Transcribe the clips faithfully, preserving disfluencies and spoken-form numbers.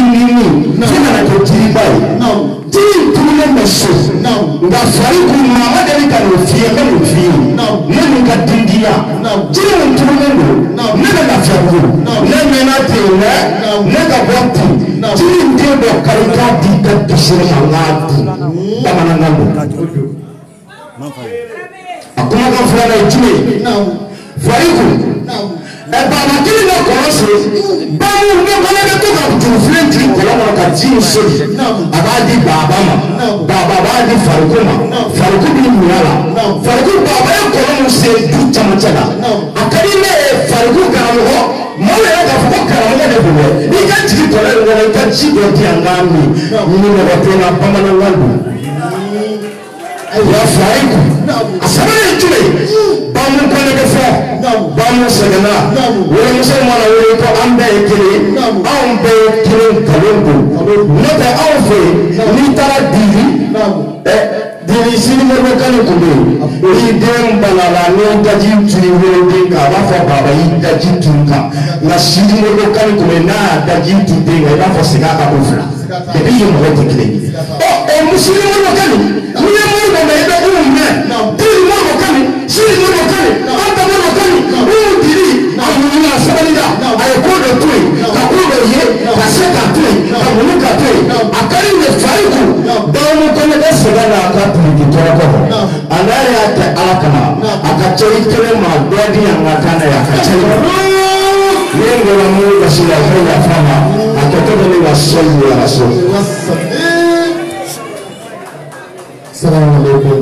nini fina na ko jiribai jiri tuni na so nga fari ku mama dali ka no fie ka no fie ne no ka dindia jiri tuni no ne na fiabu ne me na te ne ne ka bonti jiri ndio do kalika di ka tishira ngati bamana ngambo akuma ka fara jiri fari ku e baba kili na korose bamu ne kona de to ka jufle jiri kola na ka jiri so abadi baba ma baba badi farukuma faruku bi muyala faruku baba ya kola mu se du chamachana akari ne faruku karamu ho mo ya ka fuko karamu ne de bo ni ka jiri kola ne ka jiri do ti angami ni ne ba to na pamana wandu ya faruku asabane jure bamu kona de fo bamu segana wala musulmana wala ko ambe kiri ambe kiri kalongo nota awfe ni tara diri eh diri sini mo kan ko be ni dem balala ni taji tuni wala de ka ba fa baba yi taji tunka na sini mo kan ko na taji tunde ga ba fa siga ka ko fla de bi mo ko kire o o musulmana mo kan ni mo mo be da umme diri mo mo kan sini mo mo kan anda mo mo kan amuna sabalida ayekodo tui kakudo ye kaseka tui kamunuka tui akari ne fariku damu kone desega na akatu kitoko anare ate alakama akachoi kene ma dodi angatana ya kachai yengo la Mungu basila kwa fama akatoka ni wasoli ya rasul. Assalamu alaikum.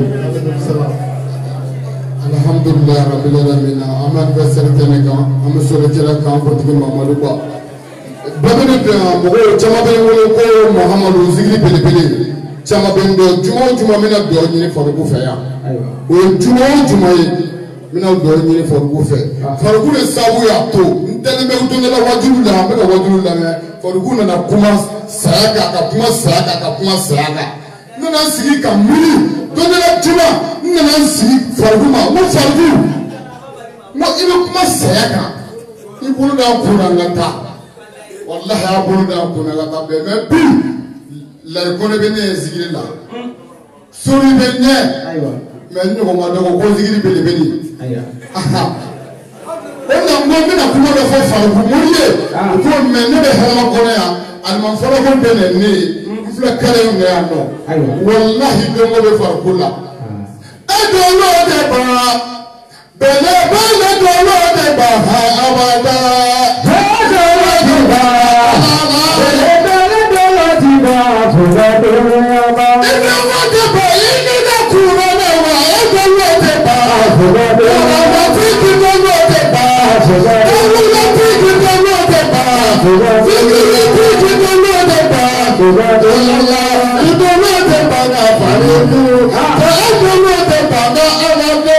Alhamdulillah rabbil alamin. Aman basar tenega am sura kira kan ko tigi Muhammadu ba babene de mo chama be wolo ko Muhammadu zikri pele pele chama be ndo jumo jumo mina do nyini fo ko fe ya o jumo jumo yi mina do nyini fo ko fe faruku le sabu ya to ntele be uto ne la wajulu la be wajulu la me faruku na kuma saga ka kuma saga ka kuma saga nana sigi ka mili do ne la juma nana sigi faruku ma mo faruku mo ibe kuma saga ibulu da kurangata wallahi abulu da kurangata be me bi la ko ne be ne zikiri la suri be ne aywa me ni ko ma do ko zikiri be le be ni aywa aha ona mo me na kuma do fo fa ko mo ye ko me ne be hala ko ne ya al man fara ko be ne ni fla kare ne ya no aywa wallahi do mo be far ko la e do lo de ba bele bele do lo de ba ha abada ha do lo de ba bele bele do lo de ba ko da do ya ba e do lo de ba ni na ku ro na wa e do lo de ba ko da do ya ba ti ti do lo de ba ko da do lo ti ti do lo de ba ko da do ti ti do lo de ba ko da do ya e do lo de ba na fa ni ku ha e do lo de ba na ala do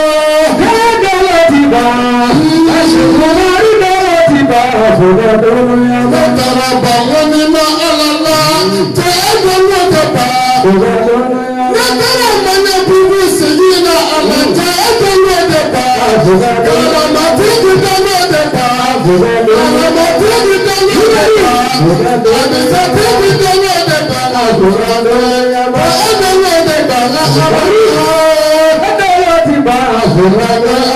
Ashukuri doti ba foga doya matara ba woni ma alala te agolo te ba foga doya matara mana bubu sejina ala te agolo te ba foga doya matiki dono te ba foga doya matiki dono te ba foga doya matiki dono te ba foga doya ba agolo te ba la sabari adolo te ba foga doya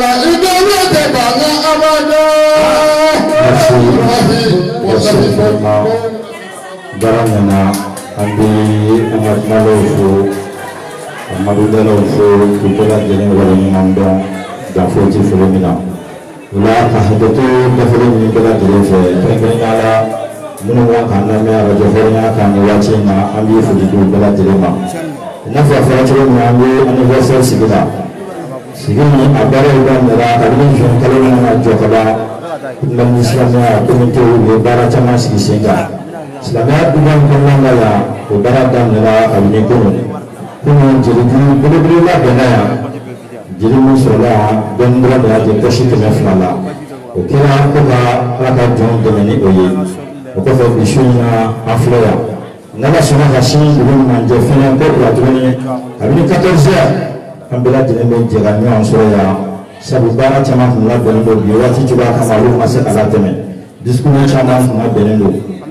Barangana andi umat maluku marudaluku kita jadi orang mandang dafur cifurina ulah kahatutu dafur ini kita jadi pengen ala menunggu karena mereka dafurnya kami wajibnya ambil fujitu kita jadi mak nafas fujitu mengambil anniversary kita sigini abara udah merah kali ini kalau mana jokala dalam Islamnya komite lebaran cama sigi sehingga Islamnya bukan pernah ya lebaran dan merah kali ini pun pun jadi beri-beri lah benaya jadi musola bendera ya jadi sih kemeflala okey lah aku tak jom dengan ini oye aku tak bisunya aflaya nala semua hasil belum menjadi kok lagi kali ini katorze ambil jadi menjaga orang suraya sabu bara chama kumla benendo biwati chuba kamalu mase alateme diskuna chama kumla benendo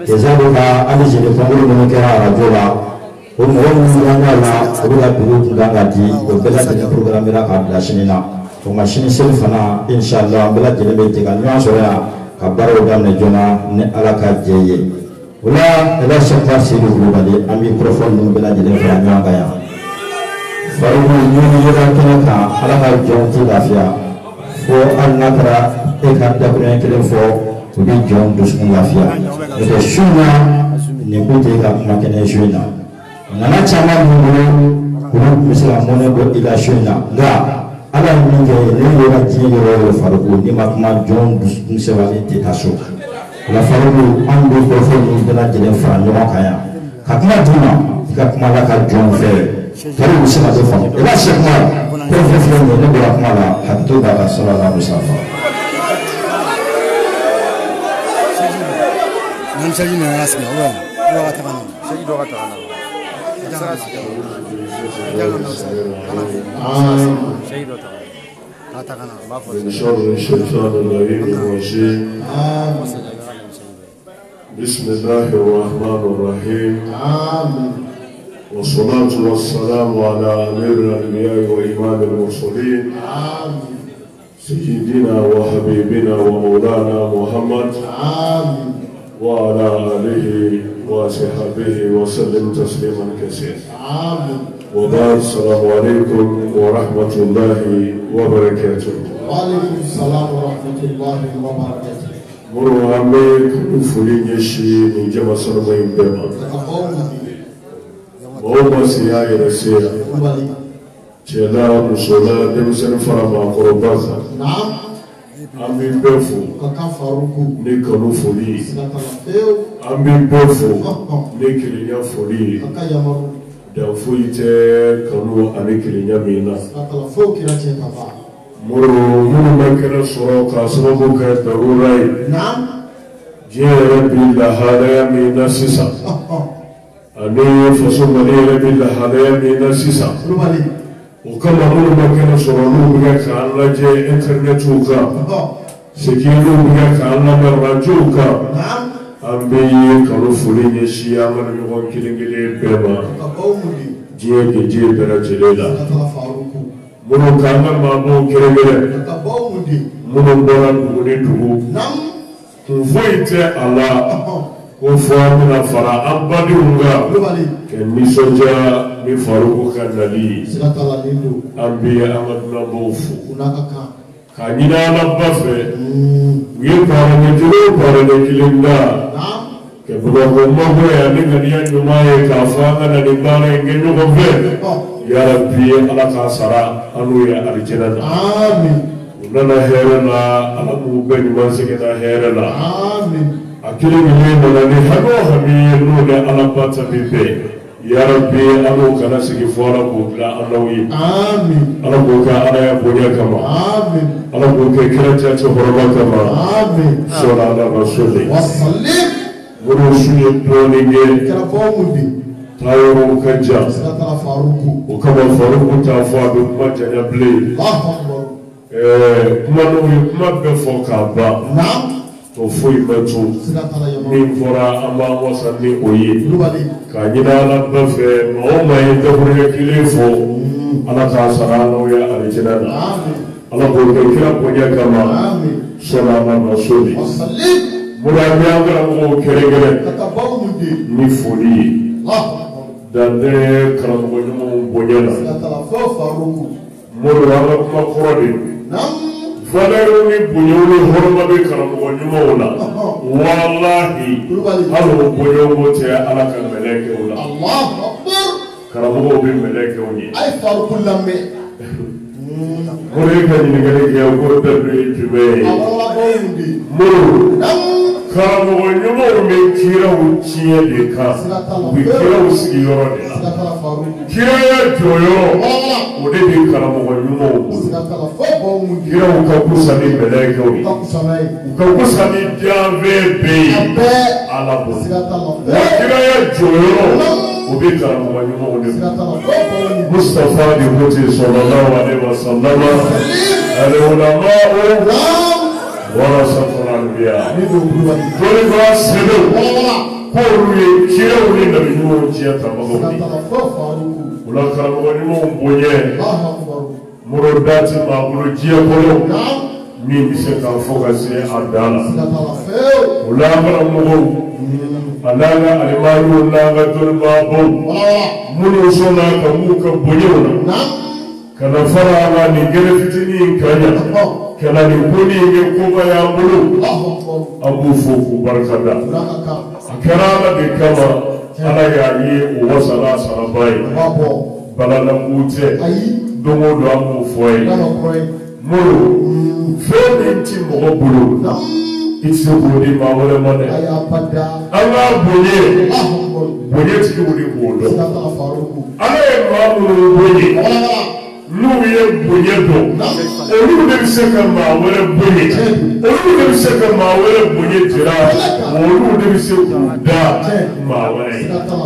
déjà de ka ali jeli kongolo minnu kɛra arajo la o mɔgɔ minnu kan ka la olu ka bureau tun kan ka di o bɛɛ lajɛlen programmera k'a bila sini na o nka sini seli fana inshallah an bɛɛ lajɛlen bɛ jɛ ka ɲɔgɔn sɔrɔ yan ka baaraw daminɛ joona ni ala ka jɛ ye o la ɛlɛ sɛkpa seli kulubali an bɛ kɔrɔfɔ ninnu bɛɛ lajɛlen fara ɲɔgɔn kan yan faribu ɲɔgɔn yɛlɛ kɛnɛ kan ala ka jɔn ti lafiya fo hali n'a kɛra e ka dakuruɲɛ kelen fɔ u bɛ jɔn dusukun lafiya n'o tɛ su in na nin ko tɛ ka kuma kɛnɛ su in na nana caman minnu bolo olu tun bɛ se ka mɔnɛ bɔ i la su in na nka ala ye min kɛ ne ye ka diɲɛ yɔrɔ o yɔrɔ faribu ni ma kuma jɔn dusukun sabali tɛ taa so o la faribu an bɛ kɔrɔfɔ ninnu bɛɛ lajɛlen fara ɲɔgɔn kan yan ka kuma d'u ma i ka kuma la ka jɔn fɛ faribu se ka dɔ faamu i b'a se kuma ko fɛn fɛn min ne bɔra kuma la hakili b'a ka sɔrɔ la musafa. Nan saji na asmi ora ora ta kana saji do ta kana saji do ta ta kana ma fa inshallah shaytan al-lahin al-rajim bismillahir rahmanir rahim amin والصلاة والسلام على أمير الأنبياء وإمام المرسلين آمين سيدنا وحبيبنا ومولانا محمد آمين وعلى آله وصحبه وسلم تسليما كثيرا آمين وبعد السلام عليكم ورحمة الله وبركاته وعليكم السلام ورحمة الله وبركاته مروا عميك نفولين يشي من جمع سلمين بما وما سياي رسيا جلا مسولا دمسن فرما قربازا نعم أمي بفو نكالو فولي أمي بفو نكاليا فولي دافويته كانوا أنكاليا مينا مرو مرو مكنا سروكا سروكا كدروراي نعم جير ربي لهذا مينا سيسا أني فصل لي ربي لهذا مينا سيسا وكما مرو مكنا سرولو بيا كان لجي انترنت وكا سكينو بيا كان لمراجوكا نعم أمي كانوا فولين يشيا من يوم كيلينجلي بما جيه جيه بنا جليلا منو كان ما مو كيلينجلي منو بنا بوني دو كوفيت الله كوفامنا فرا أبدي ونغا كميسوجا مفاروكو كنالي أمي أمدنا بوفو كانينا نبافه ويبارك جلو بارك كيليندا كبروا كمبوا يا نكنيا نماي كافانا نبارك إنجنو كفه يا ربي على كاسرا أنو يا أرجلنا آمين وننا هيرنا على موبين ماسكنا هيرنا آمين أكيد مين ملاني هنو همي نولا على باتا بيبي يا ربي أنو كنا سكي فورا بوكلا أنوي آمين أنا بوكا أنا يا بونيا كما آمين أنا بوكا كرتة تهربا كما آمين صلى على رسوله وسلم ورسول دونيجي كرافومودي تايرو كجا سكتلا فاروكو وكما فاروكو تافا بكما جنبلي الله أكبر كما نوي كما بفوكا با نعم توفي متو من فرا أما وصلني أوي كأننا نبفه ما يدبر كليفو أنا كاسرانو يا أرجلنا أنا بقول كلا بنيا كما سلام الرسول مرامي أقرأ مو كريجة نفولي دande كلام بنيا بنيا مرامي ما كوري فلروني بنيوني هرما بكرم ونمونا والله هذا بنيوم تيا على كملك ولا الله أكبر كرمه بملك وني أي فرق لمي مريك نيجي يا قرب الرجال مرو كرمه ونمو من كيرا وتشيه دكا بكيرا وسيورا كيرا يا جويو ودي كرمه ونمو kira ukagusa ni meleke wi ukagusa ni jave be alabo kira ya joyo ubika mwanyuma ule Mustafa di huti sallallahu alaihi wasallam al ulama warasatul anbiya Hallelujah. Dole ba sebe. Ko ruye kire uri na biyo jiya tamagoni. Ula karamoni mo mbonye. Murodati ma murojiya kolo. Mi bise ka fokase adala. Ula kara mo Alanga alimayu nanga tulba bo. Munu sona ka muka bonye na. Kana fara ama ni gere fitini kanya. Kana ni kuni nge kuba ya mbulu. Abu fuku barakada. Akarama de kama ala ya yi uwasala sarabai. Balala mute. Domo do amu foye. Mulu. Femi ti mo bulu. It's a body mawale mane. Allah bonye. Bonye ti budi bodo. Ala e mamu bonye. Nuye bonye do. Olu de se ka mawale bonye. Olu de se ka mawale bonye tira. Olu de se da mawale.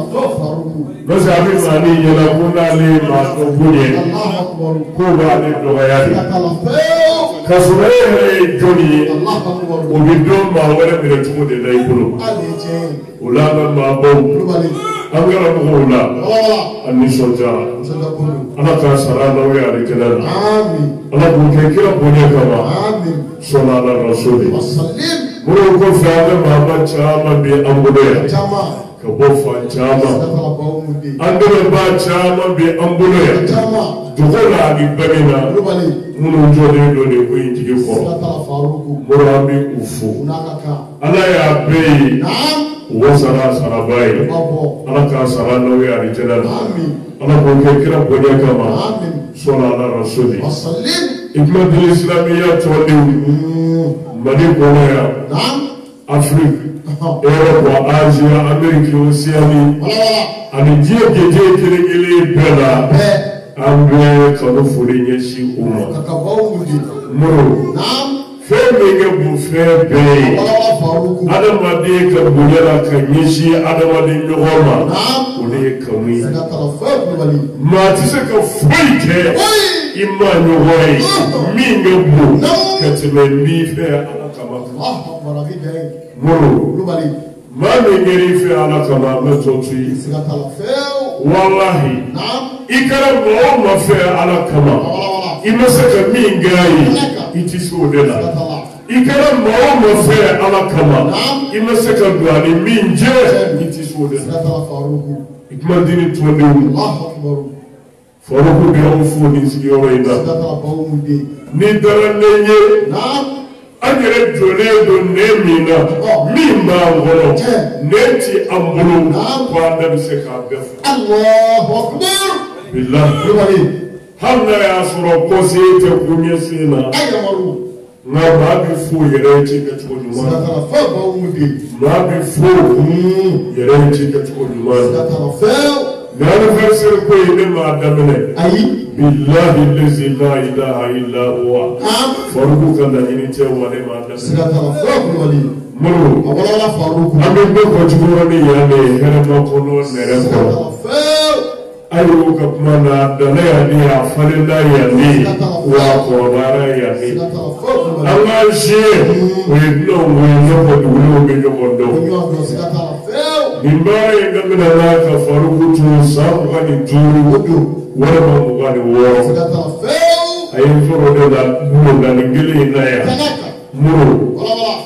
Nose abi mani yela kuna le ma to bonye. Ko ba le do ya di. Kasure joni. Obido mawale mere tumo de dai bulu. Ulama mabo. Angara mula. Ani soja. Ana ka sara na we ari kelala. Amin. Ana buke kira bonye kama. Amin. Sona la rasuli. Sallim. Muru ko faade Muhammad chama bi ambuloya. Chama. Ka bo fa chama. Andele ba chama bi ambuloya. Chama. Dugola ni bagina. Muru jode do ne ko injige ko. Muru abi ufu. Ala ya be. Naam. Wasara sarabai. Ala ka sara na we ari kelala. Amin. Ala buke kira bonye kama. Amin. Sona la rasuli. Sallim. Ibn al-Islamiyya tawalli. Mali Korea, Afrique, Europe, Asia, America, Oceania, and the G Bella, and the California, she woman. Moro, Fairmaking a buffet bay. Adamadi Kabula, Kanishi, Adamadi Roma, Ule Kami. Matisaka Free. Emmanuel, Mingo Boo, Catherine Fair Alakama. Moro, Mammy Gary Fair Alakama, Metal Tree, Wallahi, Ikara Moma Fair Alakama, Imasaka Mingai, it is Odela. Ikara Moma Fair Alakama, Imasaka Granny Minja, it is Odela. It might didn't twenty. Faruku bi aw fu ni sigiyoro ina ni dara nenye agere jole do nemina mi ma ngoro neti ambulu kwa da se ka bef Allahu akbar billahi hamna ya suro ko se te kunye sina ayamaru na ba bi fu yere ti ka to nyuma sadaka fa ba umudi ma bi fu yere ti ka to nyuma sadaka fa L'anniversaire ko ile ma damene ayi billahi allazi la ilaha illa huwa faruku kanda ni te wale ma damene sira ta faruku wali mulu awala la faruku amen be ko jigoro ni yale here ma ko no nere ko ayo ka kuma na dale ya ni afale da ya ni wa ko bara ya ni Allah shi we no we no ko du we no ko do Nimbare ngamina na ka faruku tu sabu kani turu wala mamu kani woro ayi foro de la muru na ngili na ya muru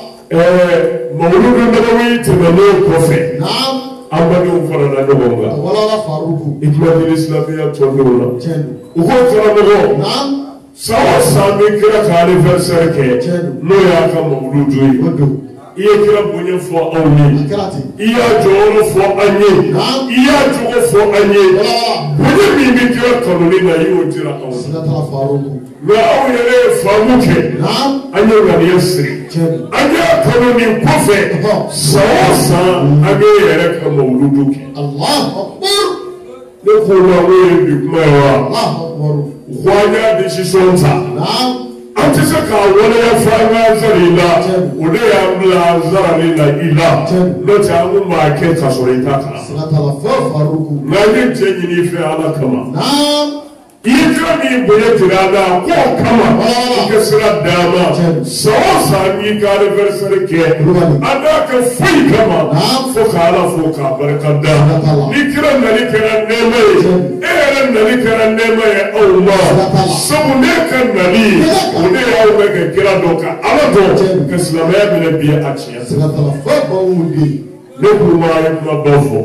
eh mawludu nabawi tibalo kofe naam amadu fara na dobonga wala la faruku ikmati islamiyya tondona uko fara no naam sawa sami kira ka anniversaire ke no ya ka mawludu yi iya kira bonye fo awni iya joro fo anye iya jogo fo anye bonye mi mi kira kanuni na yi o tira awni na awni famuke anye ngani yasri anye kanuni kofe sawasa anye yere ka mawludu ke Allahu akbar ne ko na we bi kuma wa Allahu akbar kwanya decision ta Antisa ka wale ya fanga zarila ode ya mla zarila ila lota mu ma ke ta sorita ka sala tala fa faruku ngani tenyi ni fe ala kama naam Ika mi boye tirada ko kama ika sira dama sawa sami ka anniversary ke ada ka fui kama fo kala fo ka barakada ni kira nali kira neme era nali kira neme Allah sabu ne kan nali ne au ka kira doka ala do ka islamaya bi biya achiya sallallahu alaihi ne kuma ya kuma bafo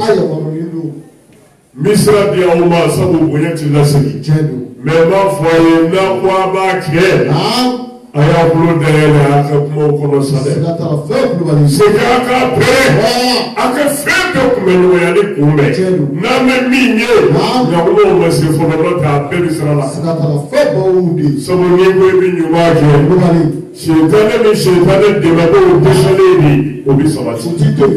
Misra dia uma sabu boye tilasiki me ma foye na kwa ba ke aya bulu dele aka kuma kono sade sika ka pre aka fedo kuma no ya ni kume na me minye ya bulu ma se fo no ta pe Misra la sabu ni ko bi nyuma ke shaytan mi shaytan de ma ko deshale ni obi sabati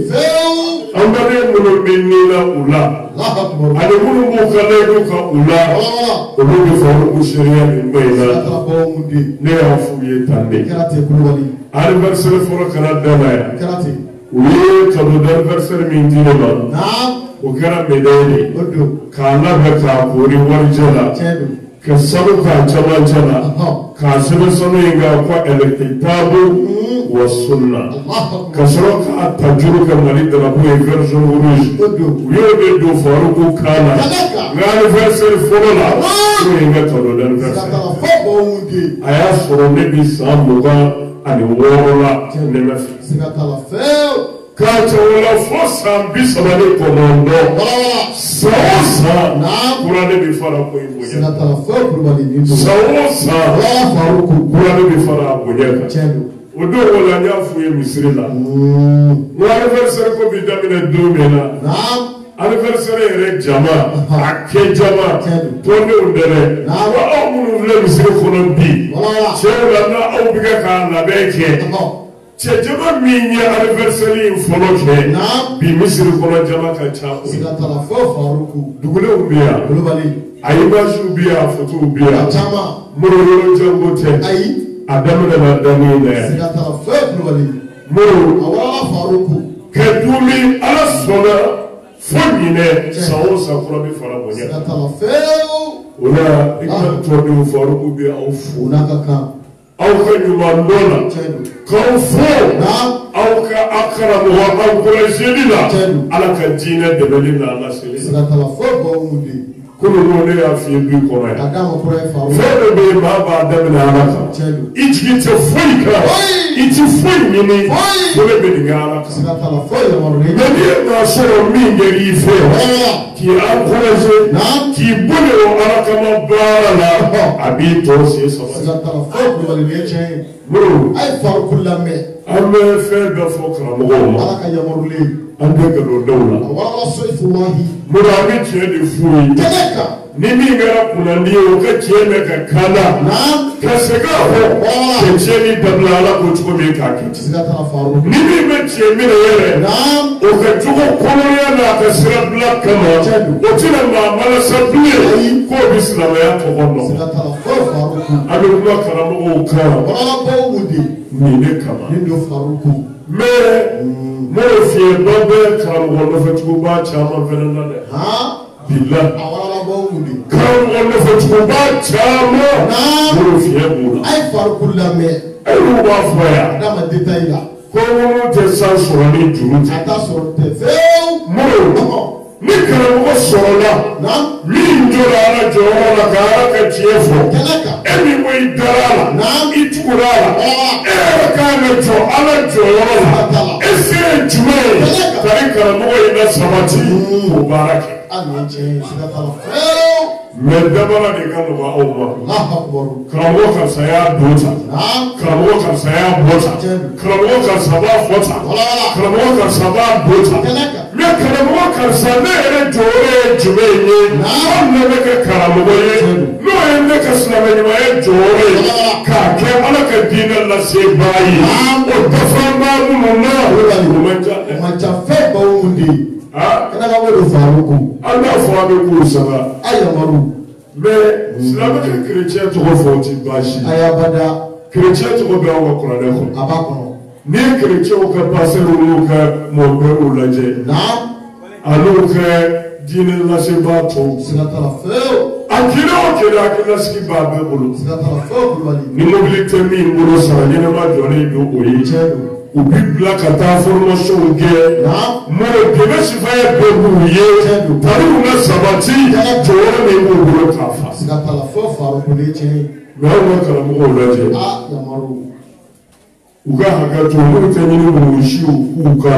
Ambare mulu minina ula ale mulu mukale duka ula ulu bi faru ushiria imbeina ne afu yetande anniversaire foro kana dala ya uye kado anniversaire min dinema o kara medeni kana baka kori warjala ka sabu ka chama chama ka sabu sanu inga kwa elektabu wa sunna kasoro ka tajuru ka mali dala ko version rouge yo de do faru ko kana ngani version forola ko inga todo dan version aya foro ne bi samuga ani worola ne mafi sigatala feo Kata wala fosa mbisa bale komondo Saosa Kurane bifara kwa ibonya Saosa Kurane bifara abonyeka Udo wala nyafu ye misrila Wa anniversary ko bidamine domena Anniversary ere jama Ake jama Tone undere Wa au munu vile misri konon bi Chewa na au biga ka nabeke Chejama minya anniversary mfoloke bi misiri kono jama ka chapo sigatala fo faruku dugule ubia globally ayibashu ubia foto ubia chama muroro jambote ayi adamu na madani ne sigatala fo globally muru awala faruku kedumi ala sona fonyine sawo sakura bi fara bonya sigatala fo una ikna todu faruku ubia ofu unakaka au ka nyumandona kan fo au ka akramu wa au kurajilila ala ka dina de belina ala sele sakala fo bo mudi kulu ngone ya fi bi ko ma adama ko e fa fo be ma ba adama ala ka iti te foika iti foi mini ko be be ngala sakala fo ya mo ne ne ma so mi ngeri fe ki encourager na ki bone o ala ka ma bala abi to se so sakala fo ko le chen bro ay far kullame ame fe ga fo kra mo ala ka ya mo le ande ga do dawla wala sayfullahi bro abi che de fui teleka ni mi ngara kuna ndio ka cheme ka kana na ka sega ho ke cheni dabla ala ko tuko me ka ki sigata faru ni mi me cheme yere na o ka tuko kono ya na ka sira black kama o tina ma mala sabli ko bisla ya to hono sigata faru abi ko kara mo ka wala bo mudi ni ne kama ni do faru ku me mo fi bobe kara mo no fatu ba chama venana de ha billah awala bo mudi kan wala fatu ba chama na mo fi ebula ay faru kullame ay wa faya dama detaila ko mo te sa so ni juru ata so te feu mo ni kara mo so la na mi njora ala jora ka ka tiefo emi mo idara na itukura e ka na jo ala jora ese jume kare kara mo ina sabati mubarak anje sigatala feo me dabara de kanu ba Allah Allahu akbar karawo ka saya dota karawo ka saya bota karawo ka saba fota karawo ka saba bota me karawo ka sana ere jore jume ni na me ka karawo ye no ene ka sana ni ma jore ka ke ala ka dina la se bayi o dafa ma mu na o manja manja fe ba undi ah kana ga wo faruku Allah faruku saba ayamaru me islamic chrétien to go forty bashi ayabada chrétien to go be o ko na ko abakono ni chrétien o ka passer o ka mo be o laje na alo ka dine la se ba to sinatala feo akila o kila akila sigi ba bɛɛ bolo siga t'a la fɛn kulubali ni mobili tɛ min bolo sara ɲɛnɛma jɔlen don o ye u bi bila ka taa formation kɛ mɔgɔ dɛmɛ sifaya bɛɛ b'u ye tariw na sabati jɔyɔrɔ min b'u bolo k'a fa siga t'a la fɛn farikolo ye tiɲɛ ye mais anw ka karamɔgɔw lajɛ ah yamaru u ka hakɛ to n'u tɛ ɲini k'u siw k'u ka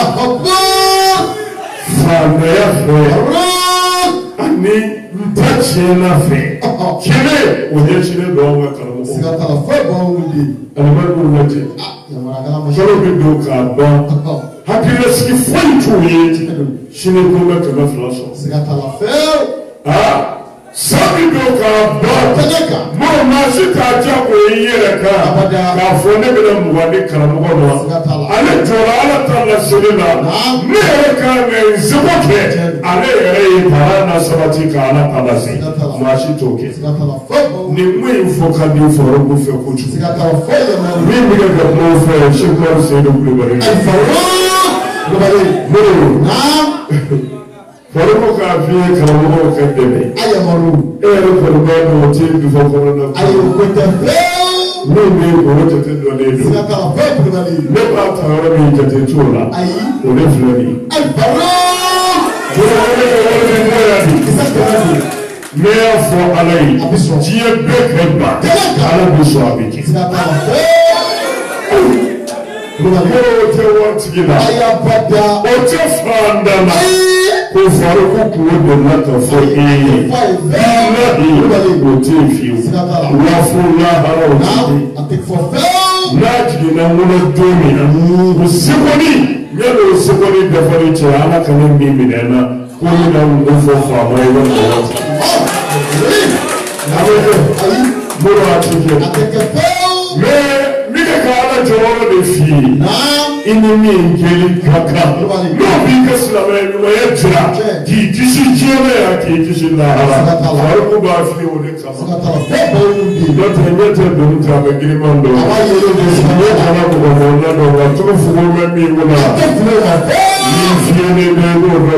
faamaya fɛ ani ta tiɲɛna fɛ tiɲɛ o ɲɛsinnen don anw ka karamɔgɔw siga t'a la fɛn b'anw wuli alimamiw lajɛ kalo bɛ don k'a ban hakilisigi foyi t'u ye sini ko bɛ kɛmɛ fila sɔrɔ siga t'a la fɛn aa sabi don k'a ban mɔgɔ maa si t'a diya o ye yɛrɛ kan k'a fɔ ne bɛna mugan di karamɔgɔ ma ale jɔra ala ta laseli la ne yɛrɛ kan ka n seko kɛ ale yɛrɛ ye baara na sabati ka ala ta lase maa si t'o kɛ nin ko in fɔ ka di Faruku fɛ kojugu min bɛ kɛ ka kuma o fɛ Seku Seydou Kulubali Faruku k'a f'i ye karamɔgɔw ka dɛmɛ e yɛrɛ kɔni b'a dɔn o tɛ dufa kɔnɔna min bɛ olu jate dɔnnen don ne b'a ta yɔrɔ min jate t'o la o de filɛ nin ye ne y'a fɔ ala ye diɲɛ bɛɛ kɛ ban ala bɛ sɔn a bɛ kɛ mɔgɔw tɛ waritigi la o tɛ fanda la ko Faruku kungo donna ka fɔ e ye bilahi o tɛ fiyewu wa fo laharaw ti n'a jiginna ŋɔnɔ don min na o sekɔni yanni o sekɔni dafali cɛ ala ka ne min minɛ na ko ne na ŋun fɔ faama ye wa mɔgɔ ti a bɛ kɛ mɔgɔ a ti kɛ mais min ka ala jɔyɔrɔ de f'i ye i ni min kɛli ka kan n'o b'i ka silamɛya ɲumanya jira k'i kisi diɲɛna k'i kisi lahara Faruku b'a f'i ye o de kama n'o tɛ ɲɛ tɛ doni ta a bɛ giriman dɔn ɲɛ kana mɔgɔ mɔna dɔn nka turu fugo bɛ min kunna min fiyɛlen bɛ n'o bɛ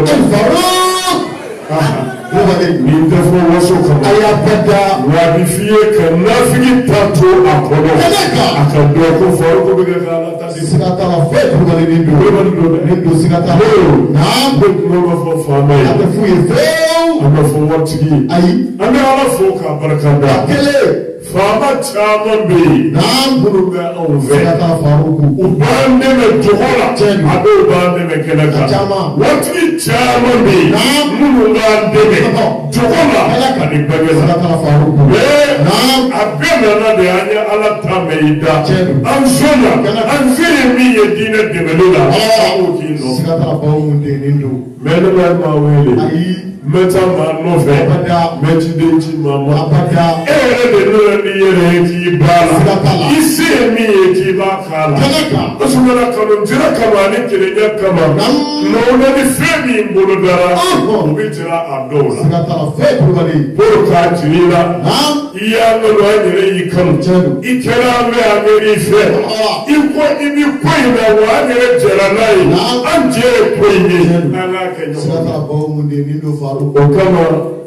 nin tɛ fɔ waso kama wa a bɛ f'i ye ka nafigi ta to a kɔnɔ a ka dɔn ko Faruku bɛ kɛ k'ala ta di siga t'a la fɛn kulubali ni don kulubali don dɛ ni don siga t'a la ne bɛ kuma ma fɔ faama ye a tɛ f'u ye fewu a ma fɔ waritigi ye ayi an bɛ ala fo k'a barikada kelen faama caman bɛ yen minnu bɛ anw fɛ siga t'a la Faruku u b'an dɛmɛ jogo la a dɔw b'an dɛmɛ kɛnɛ kan waritigi caman bɛ yen minnu b'an dɛmɛ jogo la ani bɛnkɛ la siga t'a la Faruku mais a bɛɛ nana de an ye ala ta mɛ i da an sɔnna an se ye min ye diinɛ dɛmɛli la an k'o k'i nɔ siga t'a la baw mun den nin don mais ne bɛ maa wele ayi n bɛ taa maa nɔfɛ n bɛ ci den ci maa ma e yɛrɛ de nana n'i yɛrɛ ye k'i ba la i se ye min ye k'i b'a k'a la o sumana kanu jira kama ani kelenya kama nka o na ni fɛn min bolo dara o bɛ jira a dɔw la siga t'a la fɛn kulubali pour k'a jira i la i y'a ŋanu an yɛrɛ y'i kanu i kɛra an bɛ an yɛrɛ i fɛ i ko i bi ko in na wa an yɛrɛ jɛra n'a ye an jɛ ye ko in ye an k'a kɛ ɲɔgɔn siga t'a la baw mun den nin don Faruku o kama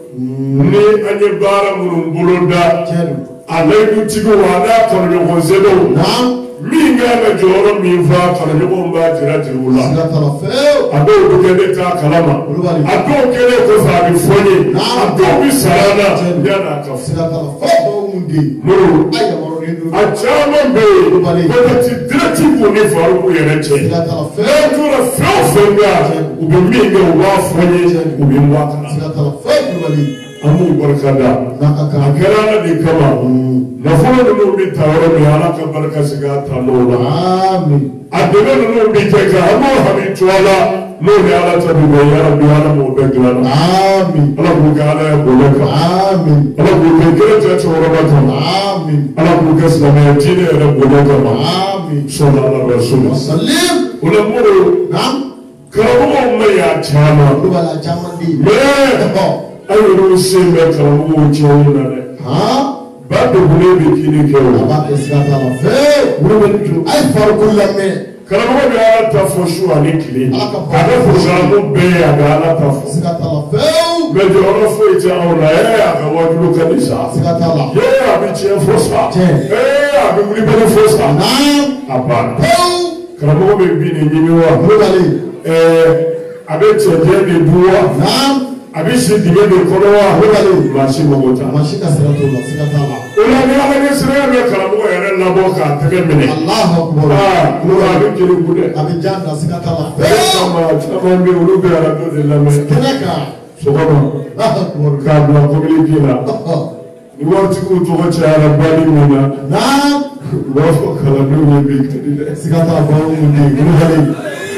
ni an ye baara minnu bolo da a layidutigiw a n'a kanuɲɔgɔn sɛbɛnw min kan ka jɔyɔrɔ min fa kanuɲɔgɔnw b'a jira jiriw la siga t'a la fewu a dɔw bɛ kɛ ne t'a kalama a dɔw kɛlen kɔfɛ a bɛ fɔ n ye a dɔw bɛ sara n na yanni a ka fɔ siga t'a la fɛn baw mun den muru a yamaru nin don a caman bɛ yen peut-être direct b'u ni Faruku yɛrɛ cɛ siga t'a la n'a fewu tora fɛn o fɛn kan u bɛ min kɛ u b'a fɔ n ye u bɛ n bɔ a kalama siga t'a la fɛn kulubali an b'u barikada n'a ka a kan kɛra ala de kama nafolo ninnu bɛ ta yɔrɔ min ala ka barika sigi a ta n'o la amin a dɛmɛ ninnu bɛ kɛ ka an b'o hami to a la n'o ni ala ta bi bɛ yara bi ala m'o bɛɛ dilan na amin ala k'u kɛ ala ye bolo kan amin ala k'u kɛ gɛrɛtɛ cɛkɔrɔba kama amin ala k'u kɛ silamɛya diinɛ yɛrɛ bolo kama amin sɔnna ala rasuli salim o la mɔgɔw naam karamɔgɔw ma y'a caman kulubali a caman den mais an yɛrɛw sen bɛ karamɔgɔw tiɲɛni na dɛ han ba dogolen bɛ kini kɛ o a b'a kɛ siga t'a la fewu wulibali to a ye Faruku lamɛn karamɔgɔ bɛ ala ta fɔ su ani tile a bɛ furusalamu bɛɛ ye a bɛ ala ta fɔ siga t'a la fewu mais jɔyɔrɔ foyi tɛ anw na ee a ka wajulu ka di sa ee a bɛ tiɲɛ fɔ sa ee a bɛ wuli bɛrɛ fɔ sa a banna karamɔgɔ bɛ bin de ɲimi wa ɛɛ a bɛ cɛncɛn de dun wa a bɛ si dingɛ de kɔnɔ wa maa si mago t'a la o la ni ala ni sira bɛ karamɔgɔ yɛrɛ labɔ k'a tɛgɛ minɛ aa olu a bɛ jeli kun dɛ e kama caman bɛ olu bɛ arajo de lamɛn sɔgɔma k'a bila kɔbili ji la ni waritigiw tɔgɔ cayara bali min na u b'a fɔ kalandenw ye bi kadi dɛ siga t'a la mun de ye olu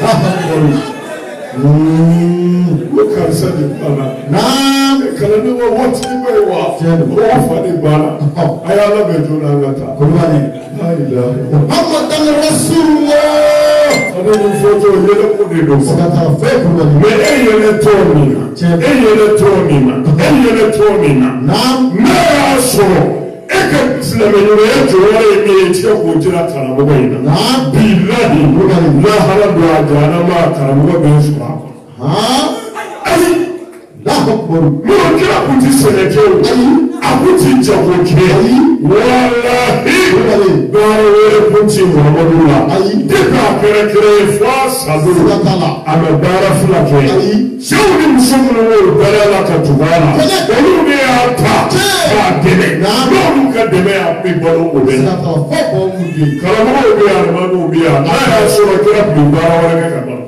ko karisa de banna kalandenw ka waritigi bɛ yen wa o fa de banna a y'a labɛn joona an ka taa ale ni fɔtɔ yɛlɛko de don mais e yɛlɛ tɔ min na e yɛlɛ tɔ min na e yɛlɛ tɔ min na n'a y'a sɔrɔ e ka silamɛɲɔgɔnya jɔyɔrɔ ye min ye tigɛ k'o jira karamɔgɔ in na bilahi lahara don a jahanama karamɔgɔ bɛ sɔrɔ a kɔnɔ ayi minnu kira kun ti sɛnɛkɛ o a kun ti jago kɛ walahi baara wɛrɛ kun ti muhamadu la depuis a kɛra kira ye fo a sado a bɛ baara fila kɛ cɛw ni muso minnu b'o baara la ka tugu a la olu de y'a ta k'a dɛmɛ n'olu ka dɛmɛ a bɛ balo o bɛ la karamɔgɔw bɛ yan alimamiw bɛ yan n'a y'a sɔrɔ kira tun bɛ baara wɛrɛ kɛ ka balo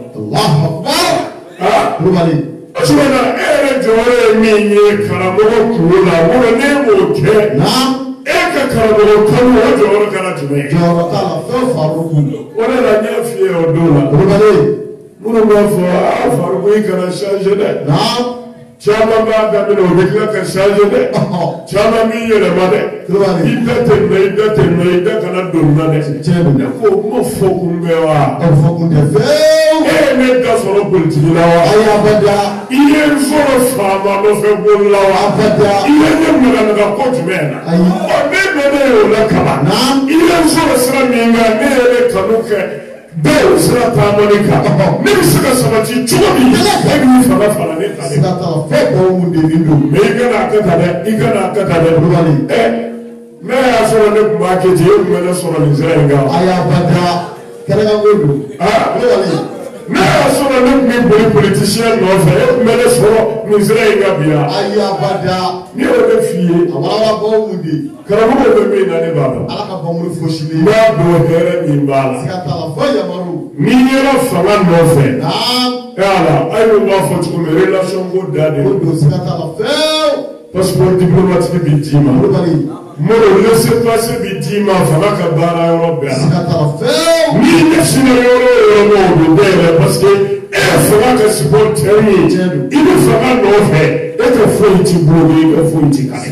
Asumana e yɛrɛ jɔyɔrɔ ye min ye karamɔgɔ kunkolo la wala ne m'o kɛ e ka karamɔgɔ kanu o jɔyɔrɔ kɛra jumɛn ye jɔyɔrɔ t'a la fɛn Faruku o de la n y'a f'i ye o don la minnu b'a fɔ aa Faruku i kana changer dɛ caman b'a daminɛ o bɛ tila ka changer dɛ caman b'i yɛlɛma dɛ i da tɛ mɛ i da tɛ mɛ i da kana don na dɛ ne ko ma fɔ kun bɛ wa fɔ kun tɛ fɛn e ye ne da sɔrɔ politiki la wa ayi abada i ye n sɔrɔ faama nɔfɛ boli la wa abada i ye ne ŋanaŋana ko jumɛn na ɔ ne bɛ ne ye o la kaban i ye n sɔrɔ sira min kan ne ye ne kanu kɛ bɛɛ o sira taamani kan ne bɛ se ka sabati cogo min e b'i fanga fara ne kan sira t'a la fɛn dɔw mun de nin don mais i kana a kɛ tan dɛ i kana a kɛ tan dɛ kulubali ɛ ne y'a sɔrɔ ne tun b'a kɛ ten e tun bɛ ne sɔrɔ nin sira in kan ayi abada kɛnɛkanko don aa kulubali ne y'a sɔrɔ ne tun bɛ boli politicien nɔfɛ e tun bɛ ne sɔrɔ nin sira in kan bi yan ayi abada ne y'o de f'i ye a wala bɔ mun de karamɔgɔ bɛ min na ne b'a dɔn ala ka bɔnbɔn fosilen n b'a dɔn hɛrɛ min b'a la siga t'a la fo yamaru n'i yɛrɛ fanga nɔfɛ e ala ayi b'a fɔ cogo min relation ko da de o don siga t'a la fewu passeport diplomatique bi d'i ma mɔgɔ laissez-passer bi d'i ma fanga ka baara yɔrɔ bɛɛ la siga t'a la fewu n'i ɲɛsinna yɔrɔ o yɔrɔ ma o bɛ dayɛlɛ parce que e ye fanga ka support tɛ ye i bɛ fanga nɔfɛ e ka foyi ti bolo i ka foyi ti kari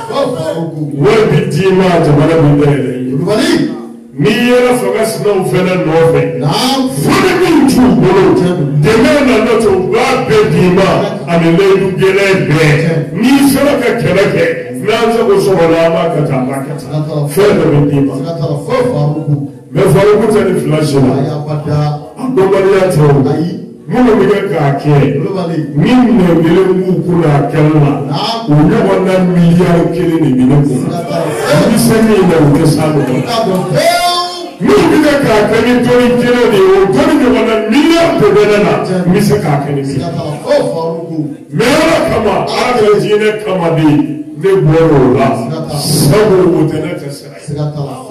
wari bi d'i ma jamana bi dayɛlɛ ye n'i yɛrɛ fanga sinaw fɛnɛ nɔfɛ fɔli min t'u bolo dɛmɛ nana to u b'a bɛɛ d'i ma ani layidu gɛlɛn bɛɛ n'i sera ka kɛlɛ kɛ n'an sago sɔrɔ la an b'a kɛ tan an b'a kɛ tan fɛn dɔ bɛ d'i ma mɛ Faruku tɛ ni fila si la a dɔnbaliya tɛ o minnu bɛ kɛ k'a kɛ ni minɛn kelen b'u kun na a kɛlɛ la o ɲɔgɔn na miliyari kelen de bɛ ne kun na ni se min na o tɛ s'a dɔn minnu bɛ kɛ k'a kɛ ni dɔnni kelen de ye o dɔnni ɲɔgɔn na miliyari de bɛ ne na n bɛ se k'a kɛ ni min mɛ ala kama ala ka diinɛ kama de ne bɔra o la sabu o tɛ ne ka sira ye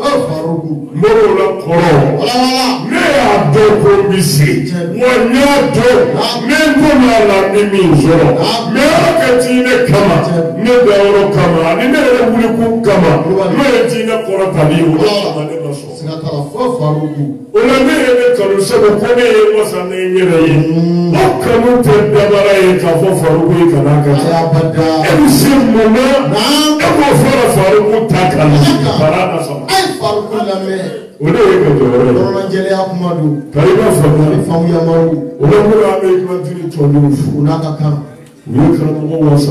n bɔra o la kɔrɔ ne y'a dɔn ko n bɛ se wa n y'a dɔn ne ko n y'a la ni min sɔrɔ mɛ ala ka diinɛ kama ne dayɔrɔ kama ani ne yɛrɛ wuliko kama n'o ye diinɛ kɔrɔtali ye o la kama ne ma sɔn o la ne ye ne kanu sabu ko ne ye wasa ne yɛrɛ ye o kanu tɛ dabara ye k'a fɔ Faruku ye kana kɛ e bɛ se mun na e k'o fɔra Faruku ta kan bara na sɔn o de ye ka jɔyɔrɔ ye ka i b'a faamuya o la ko an bɛ imatiri tɔndenw fo u ye karamɔgɔ wasa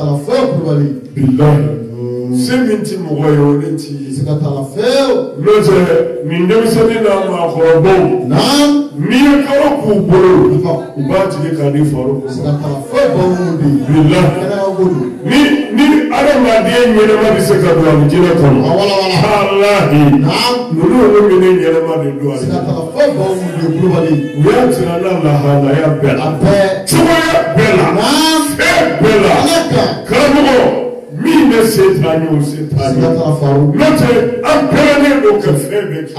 bilahi se min ti mɔgɔ ye o de ti ye n'o tɛ nin denmisɛnnin n'a maakɔrɔbaw n'i ye kalo k'u bolo u b'a tigɛ k'a di Faruku bila ni ni adamaden ɲɛnama bɛ se ka don alijinɛ kɔnɔ walahi ninnu olu minɛ ɲɛnama de don alijinɛ u y'a jira n'a lahalaya bɛɛ la cogoya bɛɛ la fɛn bɛɛ la karamɔgɔ min bɛ se t'a ɲɛ o se t'a ɲɛ n'o tɛ an pɛrɛnnen don ka fɛn bɛɛ kɛ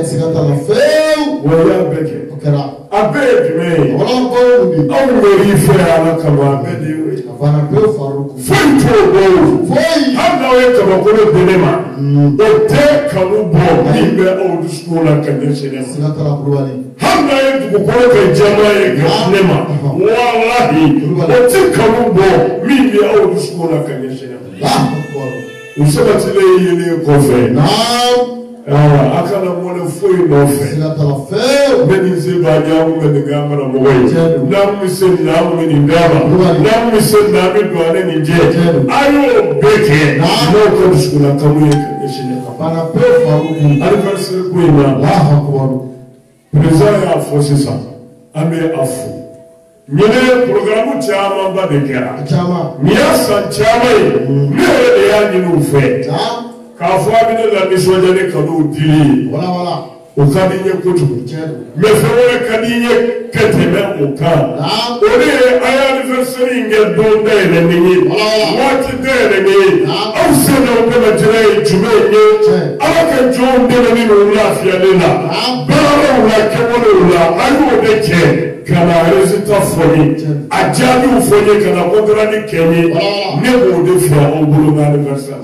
wa y'a bɛɛ kɛ a bɛɛ ye jumɛn ye anw wɛrɛ fɛ ala kama a bɛɛ de ye foyi t'o bɔ hali n'aw ye kabakolo di ne ma o tɛ kanu bɔ min bɛ aw dusukun na ka ɲɛsin ne ma hali n'a ye dugukolo kɛ jɛma ye ka di ne ma walahi o tɛ kanu bɔ min bɛ aw dusukun na ka ɲɛsin ne ma o sabatilen yelen kɔfɛ a kana mɔnɛ foyi nɔfɛ bɛ nin se b'a ɲɛ an bɛ nin k'an mana mɔgɔ ye n'an bɛ se nin na an bɛ nin d'a ma n'an bɛ se nin na an bɛ don ale nin jɛ a y'o bɛɛ kɛ n'aw ka dusukun na kanu ye ka ɲɛsin ne ma anniversaire ko in na président y'a fɔ sisan an bɛ a fo ɲinɛ programme camanba de kɛra nin y'a san caman ye ne yɛrɛ de y'a ɲini u fɛ k'a fɔ a bɛ ne la nisɔndiya ne kanu dili ye o ka di n ye kojugu mɛ fɛn wɛrɛ ka di n ye ka tɛmɛ o kan o de ye a ye anniversaire in kɛ don dayɛlɛlen ye waati dayɛlɛlen ye aw sera o dɛmɛtɛrɛ ye jumɛn ye ala ka jɔnw dɛmɛ ni o lafiyalen la baaraw la kɛwalew la a y'o de kɛ ka na résultat fɔ ye a jaabiw fɔ ye ka na contrat kɛ ye ne b'o de fɛ aw bolo n ka anniversaire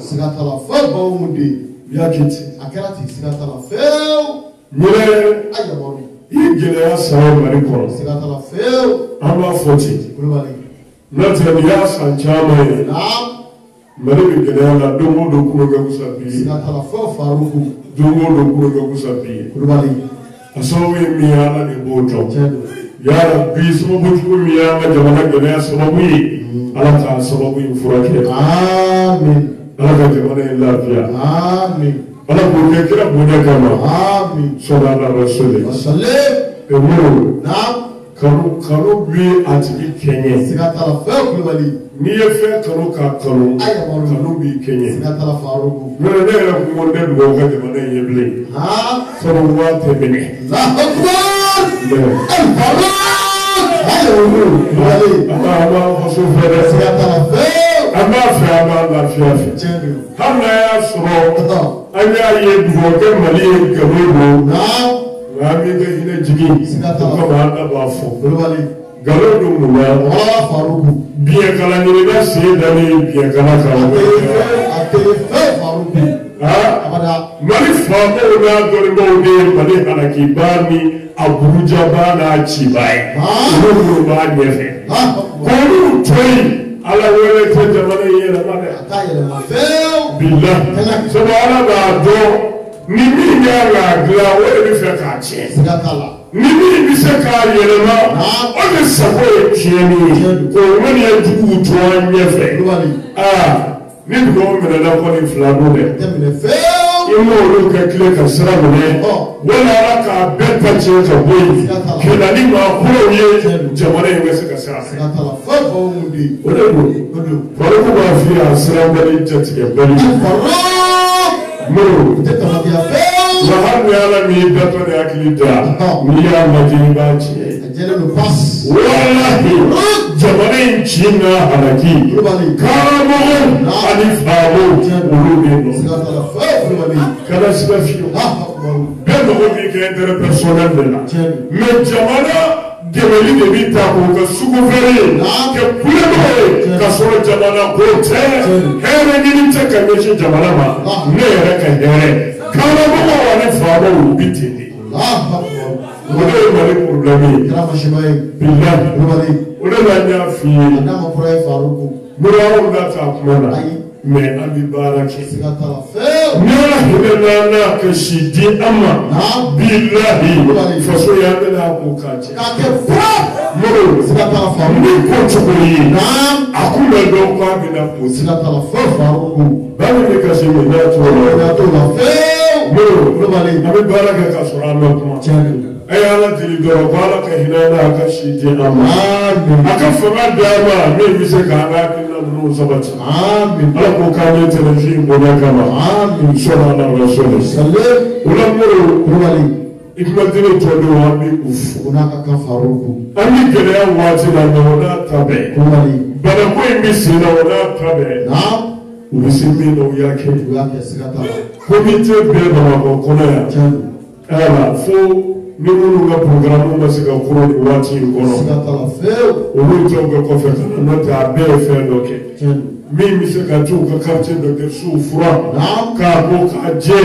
y'a kɛ ten ɲinɛ i ye gɛlɛya san mali kɔnɔ an b'a fɔ ten n'o tɛ nin y'a san caman ye mali bɛ gɛlɛya la don o don kulo kɛ kusa bi ye don o don kulo kɛ kusa bi ye a sababu ye min ye ala de b'o dɔn yala bi sababu jugu min ye an ka jamana gɛlɛya sababu ye ala k'a sababu in furakɛ ala ka jamana in lafiya ala k'o kɛ kira bonya kama sɔrɔ ala rasuli emuru kanu kanu bi a tigi kɛɲɛ n'i ye fɛn kanu k'a kanu kanu b'i kɛɲɛ n'o ne yɛrɛ kun ko ne dugawu ka jamana in ye bilen sɔrɔ waa tɛ minɛ an b'a faso fɛ dɛ an b'a fɛ an b'a lafiya fɛ hali n'a y'a sɔrɔ an y'a ye dugawukɛ mali ye nkalon don nka an bɛ kɛ hinɛ jigin o kama an da b'a fɔ nkalon don mun na biyɛnkala ɲinina sen dalen biyɛnkala kan mali faamaw n'a dɔnnibaw de ye mali halakiba ni a burujaba n'a ciba ye olu minnu b'a ɲɛfɛ k'olu to yen ala wele tɛ jamana in yɛlɛma dɛ bila sabu ala b'a dɔn ni min y'a la dilan o de bɛ fɛ k'a tiɲɛ ni min bɛ se k'a yɛlɛma o de sago ye tiɲɛni ye o minnu ye juguw to an ɲɛfɛ aa ni dugawu minɛna kɔni fila don dɛ i m'olu kɛ tile ka sira minɛ wala ala k'a bɛɛ ta tiɲɛ ka bɔ yen ka na ni maakɔrɔw ye jamana in bɛ se ka sira fɛ o de don fariko b'a f'i ye a sira bɛɛ jatigɛ bɛɛ muru wa hali ni ala min y'i datɔ ni hakili da n'i y'a lajɛ i b'a tiɲɛ walahi jamana in ci n'a halaki karamɔgɔw ani faamaw olu de nɔ kana siga fiyewu bɛɛ mago b'i kɛ intérêt personnel de la mais jamana dɛmɛli de b'i ta k'o kɛ sugu fɛrɛ ye kɛ kulebaw ye ka sɔrɔ jamana ko tɛ hɛrɛ ɲini tɛ ka ɲɛsin jamana ma ne yɛrɛ ka hɛrɛ karamɔgɔw ani faamaw u bi ten de o de ye mali problème ye bilahi o de la n y'a f'i ye mura anw da t'a kuma na mais an bɛ baara kɛ ni ala hinɛ n'a ka si di an ma bilahi faso ye an bɛna a ko k'a cɛ mɔgɔw ni ko cogo ye a kun bɛ dɔn ko a bɛna ko bari de ka se min n'a t'o la mɔgɔw an bɛ baara kɛ ka sɔrɔ an ma kuma ay ala dili do wala ka hinana ka shiti amma aka fama dama me mise ka ga kinna no sabata amin ala ko ka ne television ko ga kama amin sallallahu alaihi wasallam ulamuru rumali ikmadini todo wa bi uf unaka ka faruku ami gele ya wati na na tabe rumali bana ko imisi na na tabe na ubisimi no yake yake sigata komite be ba ko kona ya ala fo ni munu nga programme ma sika kuro ni wati ngono sigata la feo olu to ga ko fe na ta be fe doke mi mi se ka tu ka quartier de sou froid ka ko ka je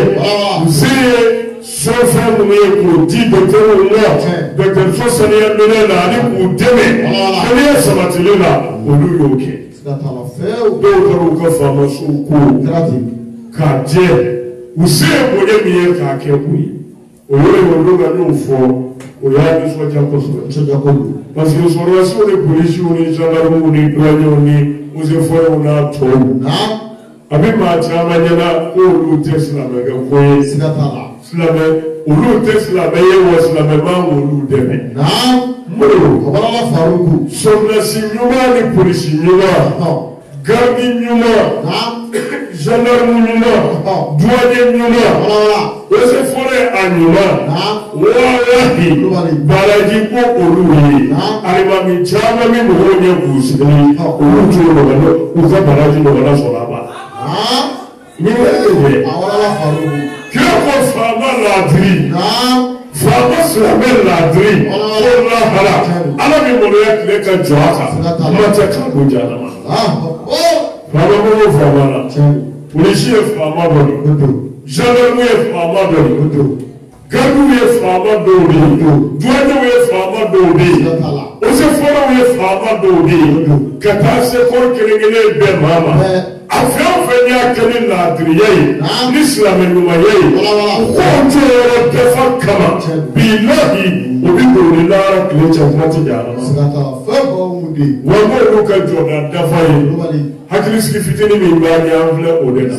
zi so fe mu ye ko di docteur mo docteur so sene ya mele na ni ku deme ko ni sabatile na olu yoke sigata la feo do ko ko fa ma so ko grati ka je use ko ye mi ye ka ke ku oyore wondoga n'ufo oyandi soja koso soja koso parce que soro si on est policier on est gendarme on est douanier on est aux efforts on a tout na abi ma chama nyana ko lu tesla me ga ko sigatala slame ulu tesla me ye wo slame ma wo lu deme na mo ko bala faruku sonna si nyuma ni policier nyuma gardi nyuma na gendarme nyuma douanier nyuma voilà ose fore anyuma wallahi balaji ko oluwi alima mi chama mi mo nye kusini olutu no bano uza balaji no bana solaba ah ni wewe awala faru kio ko fama ladri na fama slame ladri Allah hala ala mi mo ya kile ka joaka mata ka bujana ma ah oh fama mo fama la policier fama bodo gendarme ye faama dɔ de gardiw ye faama dɔw de douaniers ye faama dɔw de eaux et forêts ye faama dɔw de ka taa se kɔrɔ kelen-kelen bɛɛ maa ma a fɛn o fɛn y'a kɛ ni laadiriya ye ni silamɛ ɲumanya ye u k'o jɔyɔrɔ dafa kama bilahi o bɛ don ni laara tile cɛ kuma tɛ jan ala wa n b'olu ka jɔda dafa ye hakili sigi fitinin min b'a ɲɛ an filɛ o de la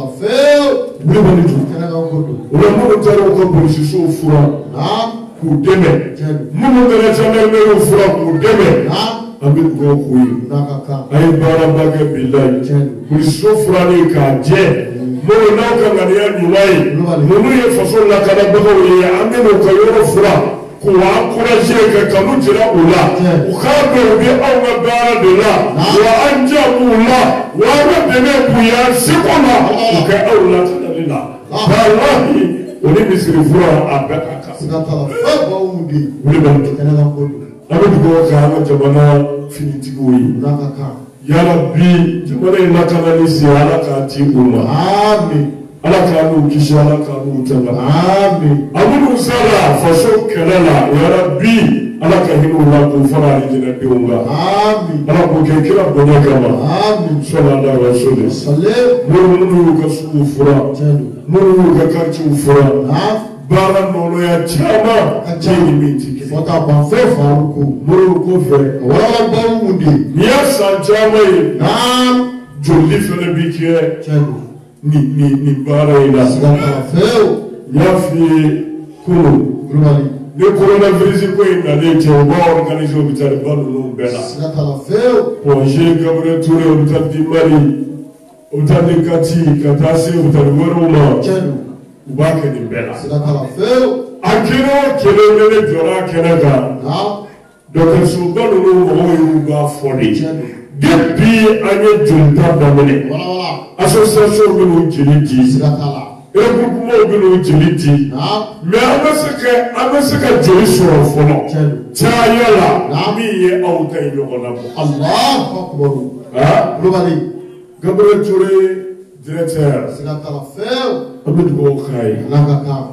wuli tu ola minnu taara u ka polisisow fura k'u dɛmɛ minnu kɛra gendarmerie fura k'u dɛmɛ an bɛ dugawu k'u ye a ye baaraba kɛ bilayi polisiso furalen k'a jɛ minnu n'aw ka ŋaniya ɲuman ye ninnu ye faso lakanabagaw ye an bɛ n'u ka yɔrɔ fura k'u encourager ka kanu jira u la u k'a dɔn u bɛ aw ka baara de la wa an diya b'u la wa an ka dɛmɛ b'u ye an seko la u kɛ aw lakanali la wallahi o ni misiri fura a bɛɛ ka kan sigatala fɛn baw mun de wuli bɛ to kɛnɛ ka ko an bɛ dugawu kɛ an ka jamana finitigiw ye n'a ka kan yala bi jamana in lakanali se ala k'a di u ma amin ala k'a n'u kisi ala k'a n'u tanga amin a minnu sara faso kɛlɛ la yala bi ala ka hinɛ u la k'u fara alijinɛdenw la amin ala k'o kɛ kira bonya kama amin sɔlala rasuli minnu minnu y'u ka sugu fura minnu y'u ka quartiers fura baara nɔnɔya caman cɛ ni min ti kɛ fo ka ban fɛn faruku minnu ko fɛ wala baw mun de n'i y'a san caman ye joli fɛnɛ bi kɛ ni ni ni baara in la sigatala fɛw n y'a f'i ye kunun kulubali ni coronavirus ko in nalen cɛ u b'a organiser hôpital ba ninnu bɛɛ la sigatala fɛw Roger Gabriel Touré hôpital di Mali hôpital di Kati ka taa se hôpital wɛrɛw ma u b'a kɛ nin bɛɛ la sigatala fɛw a kɛnɛ o kɛnɛ ne ne jɔra a kɛnɛ kan dɔgɔtɔrɔsoba ninnu mɔgɔw y'u b'a fɔ de depuis an ye jolita daminɛ association bɛ n'u jeli di regroupement bɛ n'u jeli di mais an bɛ se ka an bɛ se ka joli sɔrɔ fɔlɔ caya la min ye aw ta ye ɲɔgɔn na bɔ Alahu Akbar kulubali Gabriel Touré directeur sigatala fɛw an bɛ dugawu k'a ye ala ka kan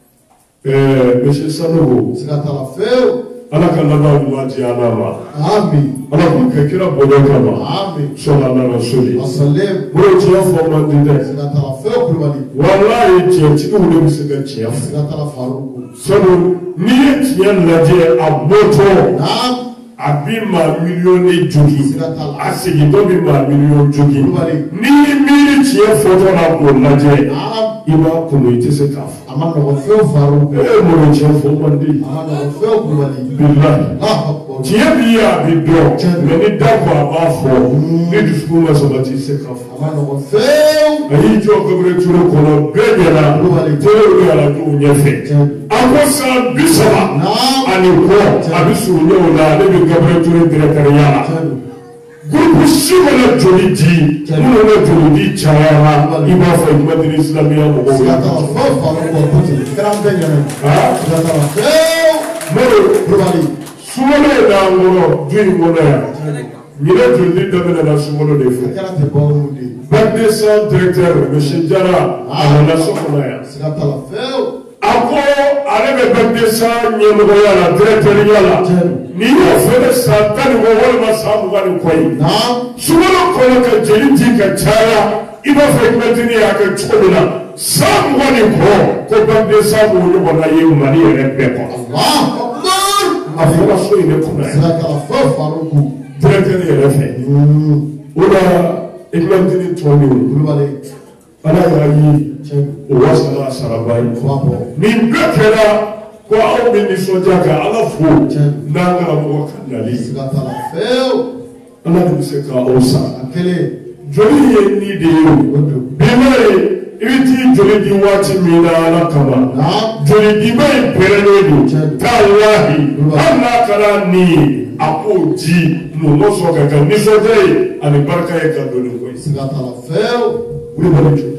ɛɛ monsieur Sanogo sigatala fɛw ala ka laban ɲuman di ala ma amin ala k'u kɛ kira bonya kama amin sɔlala rasuli wasalem bolo tiɲɛ fɔ man di dɛ sigatala fɛn kulubali walayi tiɲɛtigiw de bɛ se ka tiɲɛ fɔ sigatala faruku sabu n'i ye tiɲɛ lajɛ a bɔtɔ a bi maa miliyɔn jogi a segintɔ bi maa miliyɔn jogi n'i ye miiri tiɲɛ fɔtɔ la k'o lajɛ Iba kono ite se kaf. Ama no feo faru. Eh mo je fo mandi. Ama no feo kulwali. Billahi. Ah. Tiye biya bi do. Me ni da ko aba fo. Ni disku ma so bati se kaf. Ama no feo. Ayi jo ko bre turo kono be na. Tele ro ala du nyefe. Akosa bisaba. Ani ko abisu nyo la de bi gabre turo directeur yala. Groupe Simon Jolidi, nous on a Jolidi Chayara, il va faire une madrid islamia au Bobo. Soumone d'Angoro, Duimona, Mila Jolidi de la Soumone de Fou. vingt-deux directeur, M. Diara, à la Somonaya. Ako arebe bende sa nyemgo yala directeur yala ni yo fere sa tani wo wala sabu gani koyi na sumalo kono ka jeliti ka chaya iba fe metini ya ka chobula sabu gani ko ko bende sa wo yo bona ye mari rebe ko Allah akbar afira so ine ko na saka fa faruku directeur yala fe ola ikmantini toni bulwale ala yayi o wasala sarabai min bekera ko aw min soja ka ala fo nanga mo kanali ala ni se ka osa akele joli ye ni de yo bimare ibiti joli di wati mina ala kama joli di mai perelo ta wahi alla kala ni akoji no no so ka ka ni soja e ani barka e ka do ni ko sigata la feo uri bari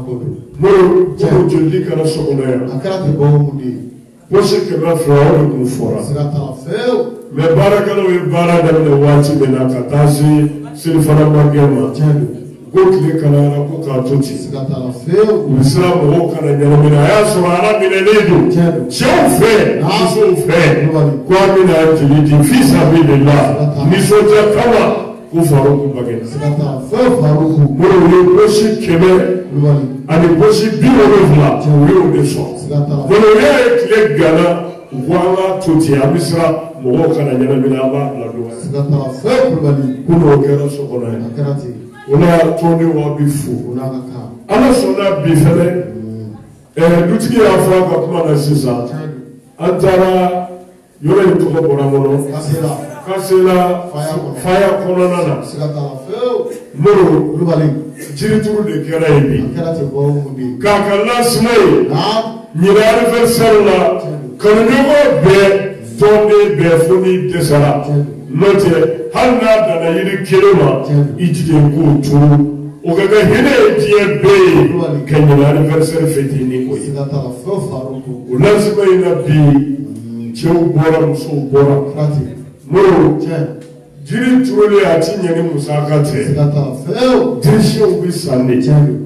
Moro Moro Joldi kana sokonoya. Akara te bon mudi. Poche ke ba fro ko fora. Sigata feo. Me barakalo we barada ne wati bena katasi silfana magema. Gokle kana na ko ka toti. Sigata feo. Usra mo kana nyamina ya so ara mineledo. Cheu fe, so fe. Kwa mina jili fisa billah. Ni soja kawa ko faro ko bagena. Sigata feo faro ko. Moro we poche kebe ani bosi bi wolofla wo de so wono ye kile gana wala toti abisra mo kana nyana mina ba la do sigata fe probably kuno kera so kono akarati ona toni wa bifu ona kaka ala so na bi fele eh dutigi afa ka kuma na sisa antara yore to ko boramono kasela kasela fire kono na sigata fe moro probably jirituru de kera ebi kaka lasme nyira anniversaire la kanonyo be tonde be foni desara note hanna dana yiri kelema ijide ko turu o gaga hene die be kanyira anniversaire fetini ko sigata la fo faruko o lasme ina bi chew bora muso bora krati moro jiri turole ati nyani musaka te sigata feo dirisho bi sande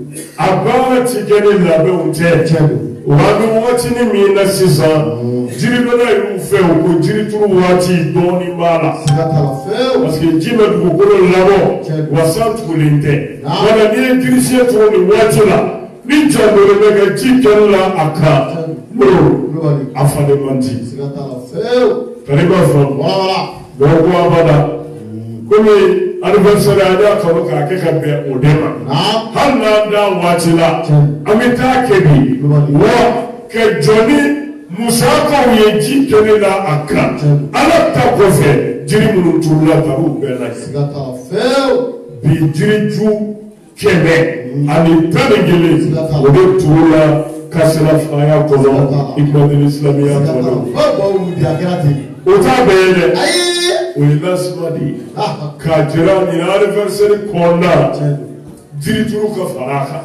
aba ti gene labe unte wabi wati ni mina sisa jiri dona yu feo ko jiri turu wati doni mala sigata feo parce que jima du ko labo wasant kulinte wala ni dirisho turole wati la ni jambore mega jiken la aka no afade manti sigata feo kariba from wala dogo abada kome anniversaire ada kawo ka ke ka be odema hal na da watila amita kebi wa ke joni musaka ye ji kenela aka ala ta ko fe jiri munu tulla tabu be na sigata feo bi jiri ju kebe ani tanegele ode tulla kasela faya ko ikmadil islamiyya ko ba mu di akrati o ta be ayi Oilasmadi, Kajira, in anniversary corner, Jirituru Kafaraka.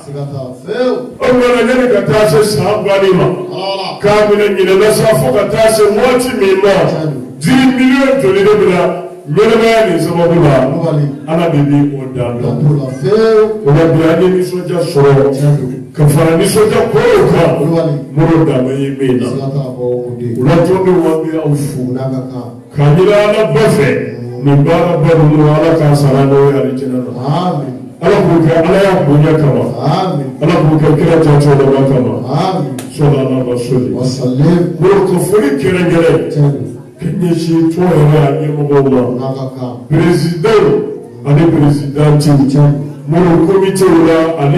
Omanaka Tasha Sabanima, Kamina in a Nasa Fokatasa, watching me more. Three million to Lidabila, Melaman is a Mabula, Anna Bibi or Danda. Omabiani is not just so. Kafani soja koka, Muruda may be Latoni Wami of Funaka. Kajira na bafe ni bara baru ala kasarano ya rijana. Amen. Ala buka ala ya bunya kama. Amen. Ala buka kila chacho na kama. Amen. Sallallahu alaihi wasallam. Bro kufuri kirengere. Kenye shi to ya ni mbogo. President ani president. Moro komite ula ani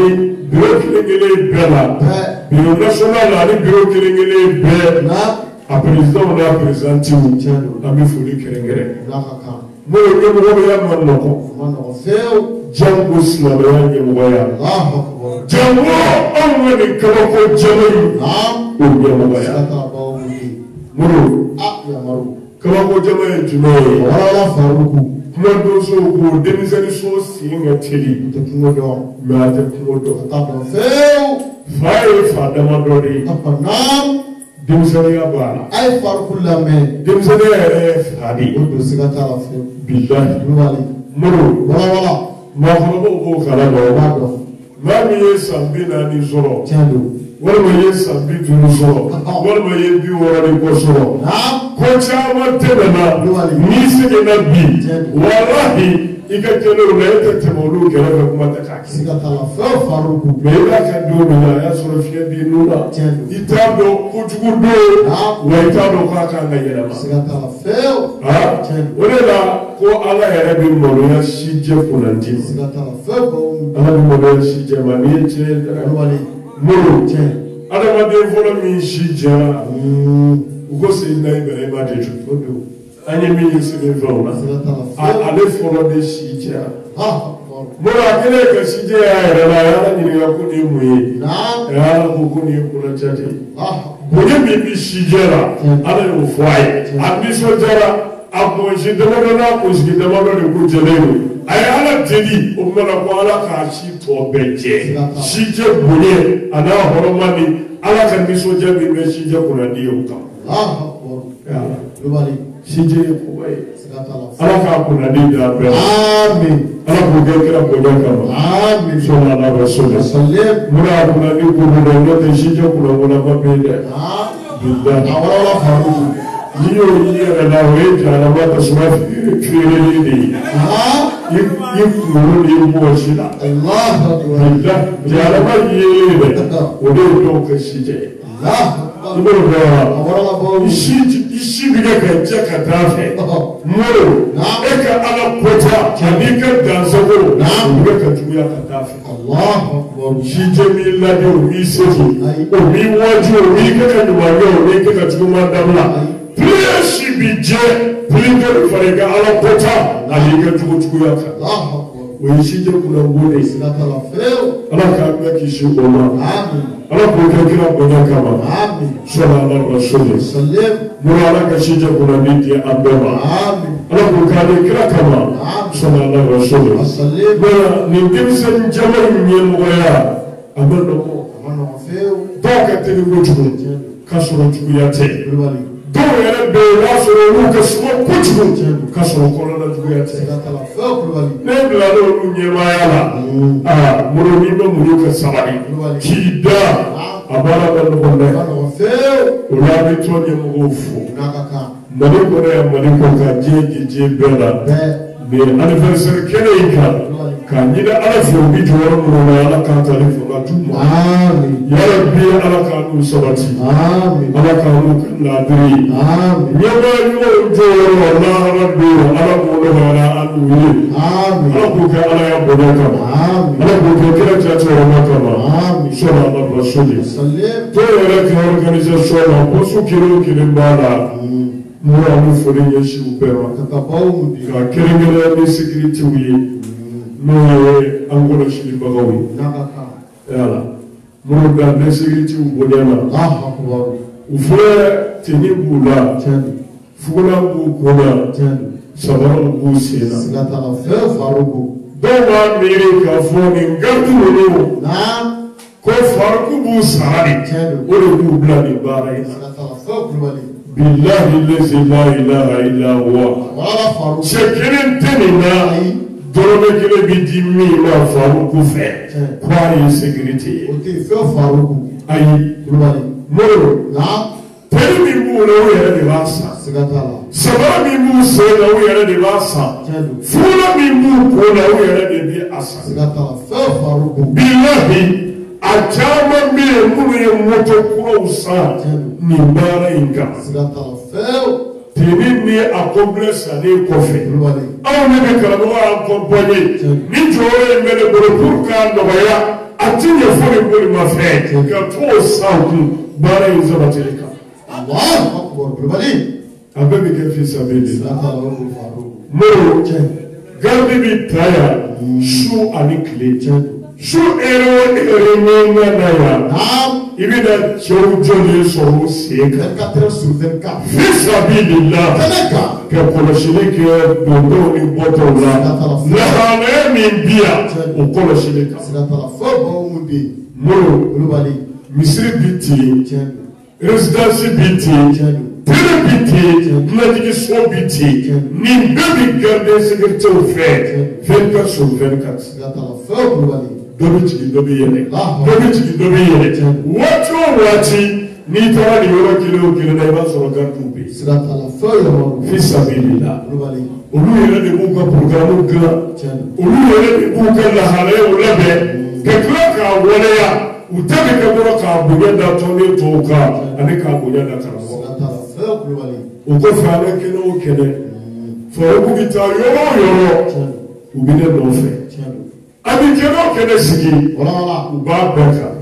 bureau kelen-kelen bɛɛ la bureau national ani bureau kelen-kelen bɛɛ a président n'a présidentiw an bɛ foli kɛrɛnkɛrɛn n'o ye ɲɛmɔgɔya ma nɔgɔn jango silamɛya ɲɛmɔgɔya jango anw ka nin kabako jama in o ɲɛmɔgɔya muru kabako jama ye jumɛn ye kuma donso ko denmisɛnnin so sen ka teli mɛ a tɛ kungo dɔn fa ye fa damadɔ de ye denmisɛnniya b'a la a ye farikolo lamɛn denmisɛnniya yɛrɛ ye fa de ye o don siga t'a la fiyewu bilahi muru walawala maakɔrɔbaw b'o kala dɔn o b'a dɔn maa min ye san bi naani sɔrɔ walima ye san bi duuru sɔrɔ walima ye bi wɔɔrɔ de kɔ sɔrɔ ko caman tɛmɛna n'i seginna bi walahi i ka kɛnɛw la e tɛ tɛmɛ olu kɛrɛfɛ kuma tɛ k'a kɛ mɛ i b'a kɛ don min na a y'a sɔrɔ fiɲɛ b'i nun na i t'a dɔn kojugu don wa i t'a dɔn k'a kan ka yɛlɛma o de la ko ala yɛrɛ bɛ maloya sijɛ kunnandi ala bɛ maloya sijɛ ma n'i ye tiɲɛ molo adamaden fɔlɔ min si jɛra u ko Seydina Ibrahima de don an ye min ye sɛbɛnfɛnw na ale fɔlɔ de si jɛra molo a kɛlen ka si jɛ y'a yɛrɛ la a y'ala ɲininka ko nin ye mun ye a y'ala ko ko nin ye kunnadiya de ye bonya min bɛ si jɛ la ala y'o fɔ a ye a nisɔndiyara a kunsi damadɔ n'a kunsigi damadɔ de ko jɛlen don a ye ala deli o kumana ko ala k'a si tɔ bɛɛ jɛ si jɛ bonya a n'a hɔrɔnma ni ala ka nisɔndiya min bɛ si jɛ kunnadi ye o kan si jɛ ye koba ye ala k'a kunnadi d'a bɛɛ ala k'o kɛ kira bonya kama sɔnna ala ka so la mun y'a kunnadi ko mun n'o tɛ si jɛ kunnabɔlama bɛ yen dɛ n'i y'o y'i yɛrɛ la o ye jahanama tasuma feereli de ye i kunkolo de ye mɔgɔsi la jahanama yeelen dɛ o de ye dɔw ka si jɛ i b'o dɔn wa i si bɛ kɛ ka jɛ ka taa fɛ mɔgɔ e ka ala kota ani ka dansago o bɛ ka juguya ka taa fɛ si jɛ m'i ladi o m'i seki o m'i waju o m'i kɛ ka ɲuman kɛ o m'i kɛ ka juguman dabila plus si bi jɛ plus que fari ka ala kota ani ka jugu juguya kan o ye si jɛ kunnabɔ de ye ala k'an bɛɛ kisi o ma ala k'o kɛ kira bonya kama sɔrɔ ala ka so de mun ala ka si jɛ kunnadi di an bɛɛ ma ala k'o k'a di kira kama sɔrɔ ala ka so de nka nin denmisɛnnin caman in ɲɛmɔgɔya a ma nɔgɔ dɔw ka teli kojugu k'a sɔrɔ juguya tɛ dɔw yɛrɛ bɛ yen o b'a sɔrɔ olu ka suma kojugu k'a sɔrɔ kɔnɔna juguya tɛ ne bila l'olu ɲɛmaaya la aa muru n'i bɛ muru ka sabali k'i da a baara ka nɔgɔn dɛ o la an bɛ tɔn ɲɛmɔgɔw fo mali kɔnɔ yan mali kɔ ka diɲɛ di diɲɛ bɛɛ la mais anniversaire kɛnɛ in kan k'a ɲini ala fɛ u bɛ jɔyɔrɔ minnu na ala k'an ta ne fɛ ka d'u ma yala bi ala k'an n'u sabati ala k'an n'u kɛ laadiri ɲɛmaa ɲumanw jɔyɔrɔ lahara bɛ yen ala k'o nɔgɔya an n'u ye ala k'o kɛ ala ya bonya kama ala k'o kɛ kira jateyɔrɔma kama sɔrɔ ala ka so de dɔw yɛrɛ ka organisation la poste kelen o kelen b'a la n'o y'an bɛ foli ɲɛsin u bɛɛ ma ka kɛrɛnkɛrɛnya ni sécuritéw ye n'o ye an kɔlɔsilibagaw ye yala minnu bɛ an bɛ sécuritéw bonya na u filɛ teni b'u la fugulan b'u kun na sabaraw b'u sen na dɔw b'a miiri k'a fɔ nin garidi ninnu ko fariku b'u sara de o de b'u bila nin baara in na billahi lazi la ilaha illa huwa cɛ kelen tɛ nin na dɔrɔmɛ kelen bi di min ma faruku fɛ k'a ye sécurité ye ayi mori pɛri min b'u la o yɛrɛ de b'a san sabara min b'u sen na o yɛrɛ de b'a san fula min b'u kun na o yɛrɛ de bi a san billahi a caman bɛ yen minnu ye moto kuraw san nin baara in kan teni ni a complexe sannen kɔfɛ anw ne bɛ karamɔgɔ accompagner ni jɔyɔrɔ in bɛ ne bolo pour k'a nɔgɔya a ti yɛ fɔ ne boli ma fɛ ka t'o san kun baara in sabatili kan. a bɛɛ bɛ kɛ fi sabili. mori garidi bi ta yan su ani tile. su ere o ere ɲɔgɔn na yan. i bɛ na cɛw jɔlen sɔrɔ o sen kan. fi sabili la. ka kɔlɔsili kɛ dondenw ni bɔtɔw la. lahalaya min bi yan o kɔlɔsili kan. mori misiri bi ten résidence bi ten télé bi ten najigiso bi ten nin bɛɛ bi garde sécurité fɛ vingt-quatre sur vingt-quatre. dɔ bɛ jigin dɔ bɛ yɛlɛ dɔ bɛ jigin dɔ bɛ yɛlɛ waati o waati n'i taara nin yɔrɔ kelen o kelen na i b'a sɔrɔ gardiw bɛ yen fi sabilillah olu yɛrɛ de b'u ka programme dilan olu yɛrɛ de b'u ka lahalayaw labɛn ka tila k'a waleya u tɛ kɛ kɔrɔ k'a bonya da tɔnden tɔw kan ani k'a bonya da karamɔgɔ o kɔfɛ an bɛ kɛnɛ o kɛnɛ fɔlɔ bɛ taa yɔrɔ o yɔrɔ u bɛ ne nɔfɛ a bɛ kɛnɛ o kɛnɛ sigi u b'a bɛɛ kan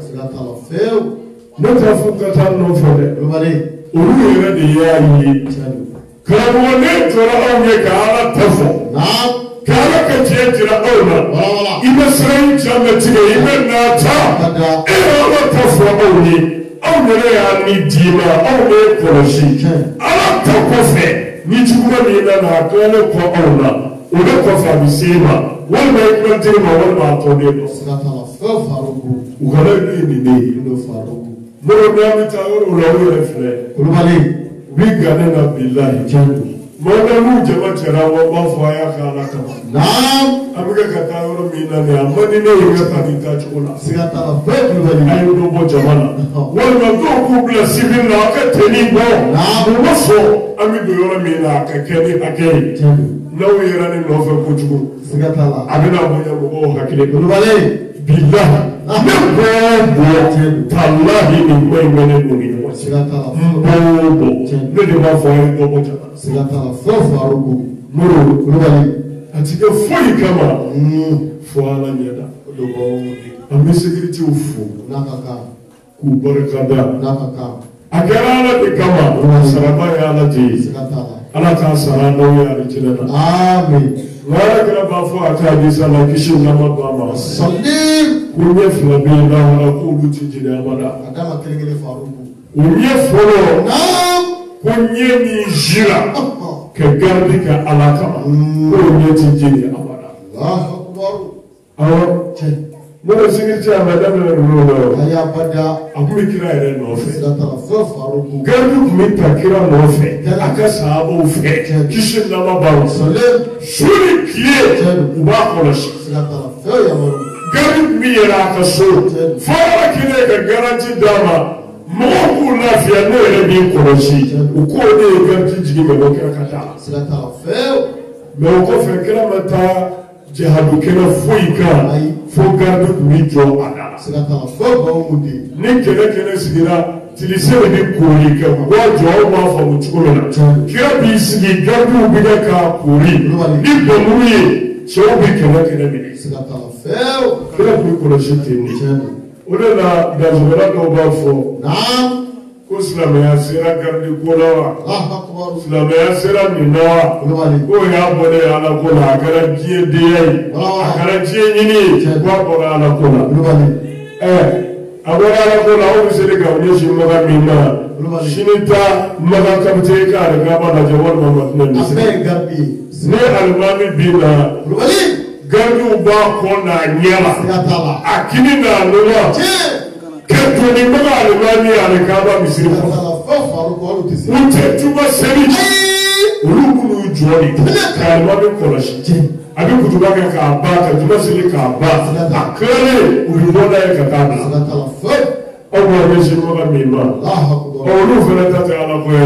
ne t'a fɔ ka taa nɔfɛ dɛ olu yɛrɛ de y'a ye karamɔgɔ ne jɔra anw ye ka ala ta fɔ ka ala ka tiɲɛ jira aw la i bɛ siran in caman tigɛ i bɛ n'a ta e ye ala ta fɔ aw ye aw yɛrɛ y'a ni d'i ma aw bɛ kɔlɔsi ala ta kɔfɛ ni juguman min nana a tilalen kɔ aw la o de kɔfɛ a bɛ se e ma walima i kuma teri ma walima a tɔ den ma u kana ye nin de ye mɔgɔ n'a bɛ taa yɔrɔ la o yɛrɛ filɛ u bɛ gane na bilahi mɔgɔ n'u jama cɛra wa b'a fɔ a y'a kɛ ala kama an bɛ kɛ ka taa yɔrɔ min na nin a man di ne ye ka taa nin taacogo la a ye dɔ bɔ jama la walima dɔw k'u bila sibiri la a ka tɛni bɔ u ma sɔn an bɛ don yɔrɔ min na a ka kɛ ni hakɛ ye n'aw yɛrɛ ne nɔfɛ kojugu a bɛna bonya mɔgɔw hakili bilahi ne bɛɛ bɔ talahi nin ko in bɛ ne don ni ɲɔgɔn cɛ n bɛɛ bɔ ne de b'a fɔ a ye dɔ bɔ jama mori a ti kɛ foyi kama fo ala ɲɛda an bɛ sécuritéw fo k'u barikada a kɛra ala de kama saraba ye ala de ye ala k'a sara n'aw ye alijinɛ na nka ala kɛra b'a fɔ a k'a di sa la kisi nama ba ma ko ɲɛ fila bɛ yen lahara k'olu ti jeni abada o ɲɛ fɔlɔ ko ɲɛ min zira ka garidi ka ala kama k'o ɲɛ ti jeni abada awɔ mɔgɔ sécurité a ma daminɛ ninnu la a kun bɛ kira yɛrɛ nɔfɛ garidi kun bɛ ta kira nɔfɛ a ka sahabaw fɛ kisi nama b'a ma su ni tile u b'a kɔlɔsi garidi kun bɛ yɛlɛ a ka so fo ala kelen ka garanti d'a ma mɔgɔw k'u lafiya ne yɛrɛ b'i kɔlɔsi u k'o de ye garidi jigin ka bɔ kira ka taa mɛ o kɔfɛ kira ma taa jihadu kɛlɛ foyi kan fo garidi kun bɛ jɔ a da ni kɛlɛ kɛlɛ sigira tilise de bɛ koori kɛ u b'a jɔ aw b'a faamu cogo min na kira b'i sigi garidiw bɛ kɛ k'a koori ni bɔnburu ye cɛw bɛ kɛlɛ kɛlɛ minɛ kira kun bɛ kɔlɔsi ten de o de la danzɔgɔla dɔw b'a fɔ ko silamɛya sera garidi ko la wa silamɛya sera nin na wa ko y'a bɔlen ala ko la a kɛra diɲɛ denya ye a kɛra diɲɛ ɲini ye ko a bɔra ala ko la ɛ a bɔra ala ko la aw bɛ se de ka ɲɛsin maga min ma sini ta maga kapitɛni ka alikaba lajɛ walima mafinɛ misiri ni alimami bin na garidiw b'a kɔ n'a ɲɛ la a kini n'a nuna kɛtoni maga alimami alikaba misiri kɔnɔ u tɛ tuba seli olu b'u jɔ de ka alimami kɔlɔsi a bɛ kutuba kɛ k'a ban ka tuba seli k'a ban a tilalen u bɛ bɔ n'a ye ka taa bila aw b'a ɲɛsin maga min ma olu fana ta tɛ ala ko ye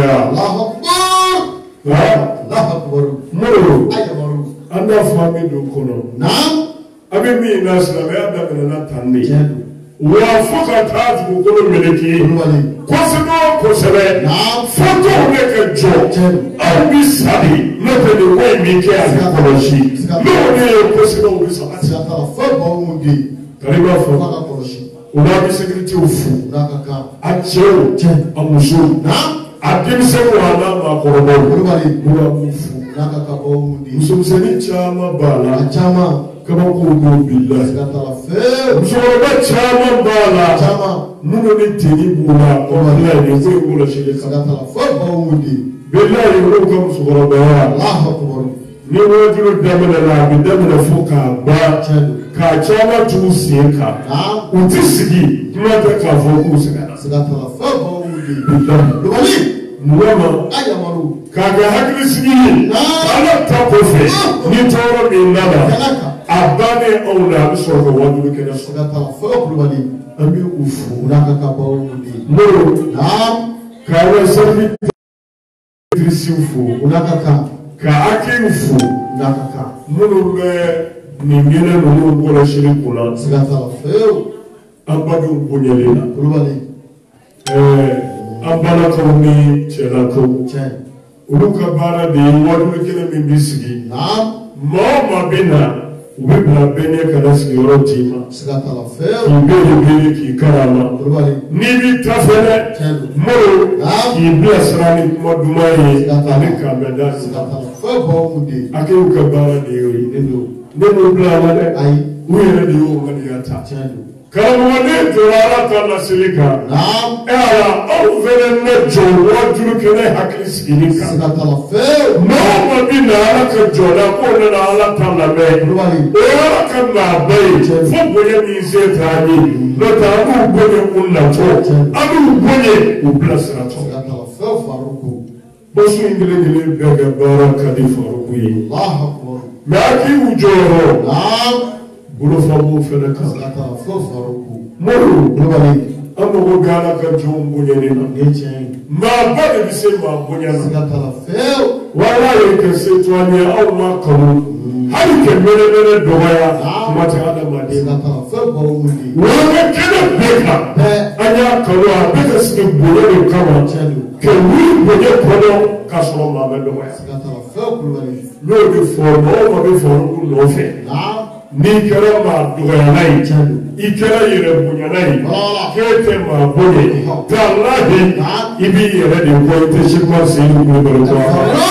mori an n'a fɔ an bɛ don kɔnɔ an bɛ min na silamɛya daminɛna tan de wa fo ka taa dugukolo meleke kosɛbɛ o kosɛbɛ fo dɔw bɛ ka jɔ aw bɛ sa de n'o tɛ nin ko in min kɛ a bɛ kɔlɔsi n'o de ye kosɛbɛ o bɛ sabati Kariba fo. Faka koroshi. Una bi sécurité au fou. Nakaka. A tcheo. A muso. Na. A dense wana ma korobo. Kulubali. Una bu fou. Nakaka bo mundi. Muso museni chama bala. Chama. Kama ko go billah. Sikatala fe. Muso ba chama bala. Chama. Muno ni teni bula. O la ni ko bula shele. Sikatala fe bo mundi. Billahi ko ko muso korobo ya. Allahu akbar. Ni wajuru damana la bi damana fuka ba ka chama tu sieka Na. Utisigi kuma ta ka fo ku sigana. Sikatala fe bo mundi. Billahi. Kulubali. Muwama Ayamaru. kaga hakili sigi ala ta ko fe ni toro bi nada Kanaka. abane aula bi so ko wajuru kena so Sikatala fe kulubali. ambi ufu Nakaka bo mundi. mo Na. ka wa servi trisifu Nakaka. ka aki ufu Nakaka. munu be ni ngene no ko la shiri kula Sikatala fe. abadu bunyelina Kulubali. eh abana ko ni chela ko Chen. ulu ka bara de wajuru kena min bisigi Na. Mama bina ube bla benye kana sigoro tima Sikatala fe. ibele bele ki karama Kulubali. ni bi tafele Chen. moro ki bla sarani kuma dumaye ani kameda Sikatala fe bo mundi. ake uka bara de yoyi Nendo. neno bla wale Ai. uyere de yo ngani yata Chen. karama ne torara kana silika Na. era au vele ne jo wajuru kene hakili sigilika Sikatala fe. Mama bina ala ka jola ko ne na ala tala me Kulubali. Ora kan na bai fo boye mi se tani no ta abu boye unna to abu boye u plasra to Sikatala fe faruku. bosu ingile ngile bega bara kadi faruku yi Allahu akbar. me aki u joro Na. bulo fa bu fele ka Sikatala fe faruku. moro Kulubali. amo go gala ka jom boye ni na Ne chen. ma ba de bi se ma boye na Sikatala fe. wala ye ke se to ani au ma kamu hali ke mere mere dogaya mata adama de Sikatala fe bo mundi. wala kene beka Pe. anya kalu a beka sike boye de kama Chen. ke wi boye kono ka soro ma me dogaya Sikatala fe kulubali. no de fo no ma be fo ku no fe Na. ni kera ma dogaya nai Chen. i kera yere bunya nai Wala. kete ma boye tallahi ibi yere de ko te shikwa se ni ko do ko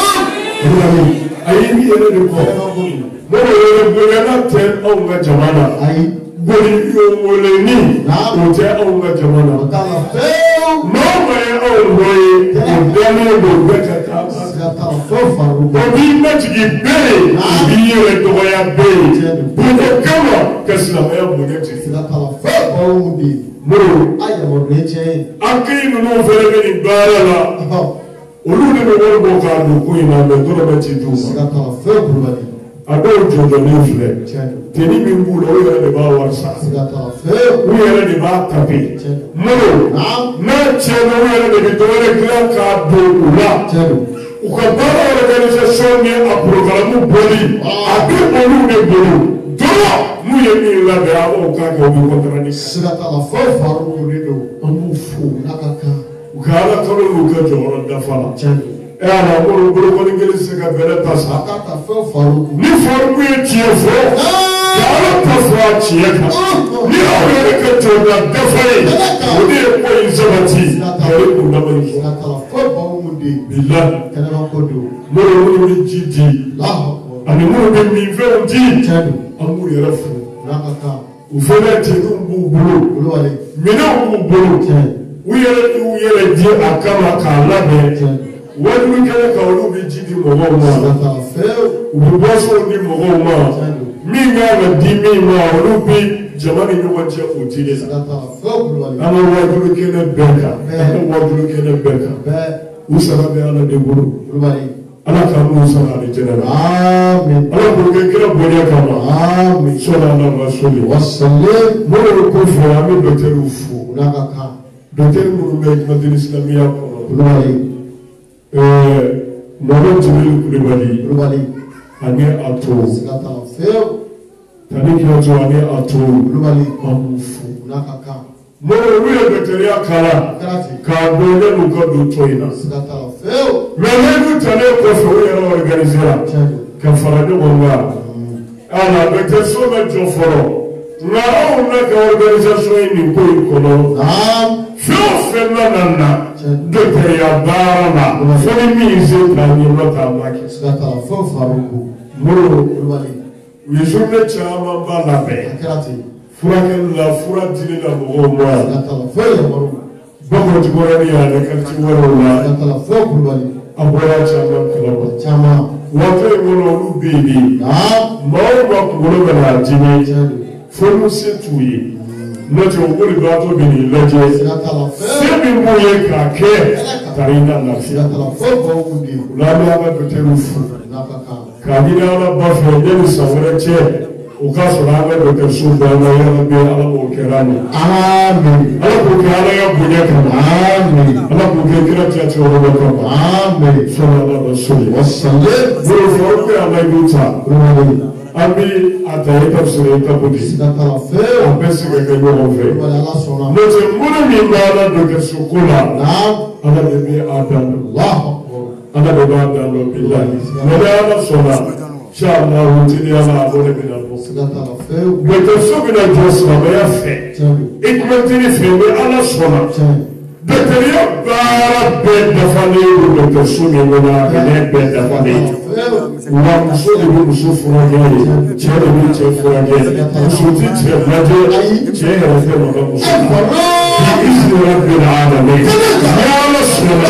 ayi ni yere de ko mo yere boye na te o nga jamana Ai. gori yo wole ni o te o nga jamana Sikatala fe. mama ya o roye o dane do beka ka Sikatala fe faruku. o bi ma tigi bere bi yere do ya bere bo kama kasla ya bo ne ti Sikatala fe bo mundi. mo Ayamaru ne chen. akiri no fere ni bara la olu de no wor bo ka do ko ina me do ba ti du Sikatala fe kulubali. ado jojo ni fle Chen. teni mi ngulu o yere de ba warsa Sikatala fe. o yere de ba tape mo na cheno o yere de do re kla ka do ula Chen. ukabara organisation ni a programme boli abi olu de bolo doro mu ye ni la de awo ka ka obi kontrani Sikatala fe faruku nendo. amu fu Nakaka. ukala kalo lu ka joro da fala Chen. e ala bolo bolo ko ni ngeli se ka bele pasa Nakaka fe faruku. ni formu ye tie fo ya ala pasa tie ka ni awo ye ka joro da fala o de ko in sabati kare ko da ba ni Sikatala fe bo mundi. billahi Kanama kodo. mo ro ni jidi Allahu akbar. ani mo be mi fe o di Chen. amu yere fu Nakaka. ufele ti umbu bulu Kulubali. mina umbu bulu Chen. uyere uyere di akama ka labe Chen. wadu kele ka olu bi jidi mogo ma Sikatala fe. ubu boso ni mogo ma mi nga na di mi ma olu bi jamani nyuwa je otile Sikatala fe kulubali. ama wadu kele beka ama wadu kele beka Be. usara be ala de bulu Kulubali. ala ka mu usara de jena Amin. ala ko ke kira bonya kama Amin. sona na masuli Wasalim. mo ko fo ami docteur fu Nakaka. docteur mo be madina islamia ko Kulubali. eh mo jibril kulibali Kulubali. ani ato Sikatala fe. tani ki ato ani ato Kulubali. amufu Nakaka. mo ruye docteur ya kala Karati. ka do ne lu ko do toina Sikatala fe. mais ne du tane ko fo yero organiser Chen. ka fara de wonga ala docteur so me jo foro nka anw na ka organisation in nin ko in kɔnɔ fɛn o fɛn na na na dɔgɔtɔrɔya baara la fo ni min se k'a ɲɛ n'o t'a ma kɛ moro u ye journée caman ba labɛn furakɛli la fura dili la mɔgɔw ma bakɔrɔtikɔrɔni y'a la quartier wɛrɛw la a bɔra caman kalama waati in kɔnɔ olu bɛ yen de maaw ka kunkolo bɛ n'a dimi fo n'u se t'u ye n'o tɛ o de b'a to bɛ n'i lajɛ se min b'u ye k'a kɛ ka i na lafiya o la an bɛ an ka docteur fo k'a ɲini ala ba fɛ yanni san wɛrɛ cɛ o k'a sɔrɔ an ka dɔgɔtɔrɔso banna yɔrɔ bɛ ala k'o kɛra an ye ala k'o kɛ ala ka bonya kama ala k'o kɛ kira jate yɔrɔ kama sɔrɔ ala ka so ye bolo fɔ aw bɛ ala y'u ta an bɛ a ta e ka sɔrɔ e ka bɔ de a bɛ se ka kɛ ɲɔgɔn fɛ n'o tɛ minnu min bɛ ala dɔgɔtɔrɔso ko la ala de bɛ a dan dɔn ala de b'a dan dɔn bi la mɛ ni ala sɔnna inshallah wotini ala abone bina bo dɔgɔtɔrɔso bina jɔ silamɛya fɛ i kumatini fɛ bɛ ala sɔnna dɔgɔtɔrɔya baara bɛɛ dafalen don dɔgɔtɔrɔso min kɔnɔ a minɛn bɛɛ dafalen wa muso de bɛ muso furakɛ ye cɛ de bɛ cɛ furakɛ muso ti cɛ lajɛ cɛ yɛrɛ fɛ maka muso la bi isi yɛrɛ bɛ na ala ne ni ala sɔnna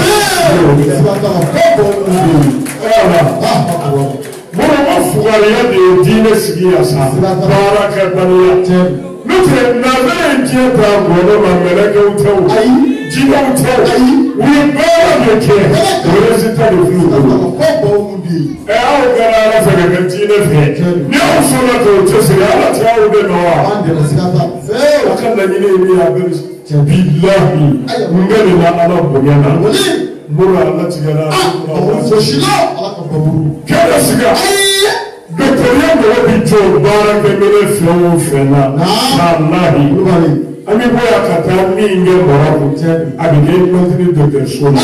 mɔgɔ fugariya de ye diinɛ sigi yan sa baara kɛ baliya n'o tɛ nanzara ye diɲɛ ta gɔnɔ ma mɛlɛkɛw tɛ o jinɛw tɛ o u ye baara de kɛ o résultat de filɛ o bolo ɛ aw kɛra ala fɛ ka kɛ diinɛ fɛ ni aw sɔnna k'o cɛsiri ala tɛ aw dɛmɛ wa a ka laɲini ye min ye a bɛ bilahi n bɛ nin na ala bonya na mura ala tigɛra kɛlɛ siga dɔgɔtɔrɔya mɔgɔ bi jɔ baarakɛminɛ fɛn o fɛn na walahi an bɛ bɔ yan ka taa min kɛ Marɔku a bɛ kɛ mɛtiri dɔgɔtɔrɔso la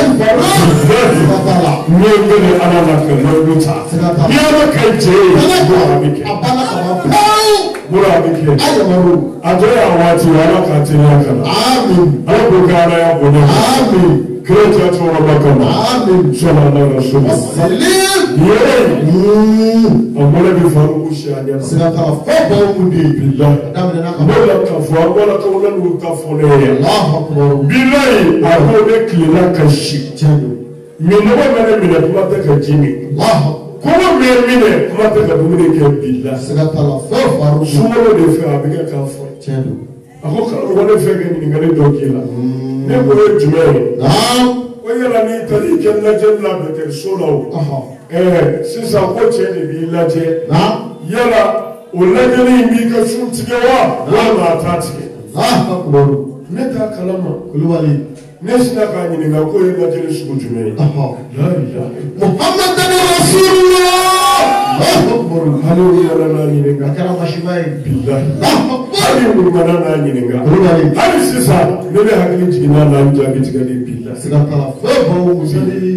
min bɛ ni ala la ka lɔri ta ni ala ka jɛ ye mura a bɛ kɛ mura a bɛ kɛ a jɔ yan waati ala ka teliya ka na ala k'o kɛ ala y'a bonya kira tora bakama sallallahu alaihi wasallam yere amole bi faru shanya sirata fa bawudi billah amole ka fa amole ka wala lu ka fone allah akbar billahi akode kila kashi mino mene mine kuma ta ka jini allah kuma me mine kuma ta ka dumine ke billah sirata fa faru sumo de fa abiga ka fo ako ka wala fe ke ni ngale dokila ne ko jumɛn o yala ni tali kɛ lajɛ la dɔgɔtɔrɔso la o ɛɛ sisan ko cɛ de b'i lajɛ yala o lajɛli in b'i ka su tigɛ wa walima a t'a tigɛ ne t'a kalama kulubali ne sina k'a ɲininka ko ye lajɛli sugu jumɛn ye muhamadu rasulullah hali o yɛrɛ n'a ɲininka a kɛra masiba ye bilahi hali ŋurumana n'a ɲininka hali sisan ne bɛ hakili jiginna n'a jaabi tigɛli bilahi siga t'a la fɛn baw musali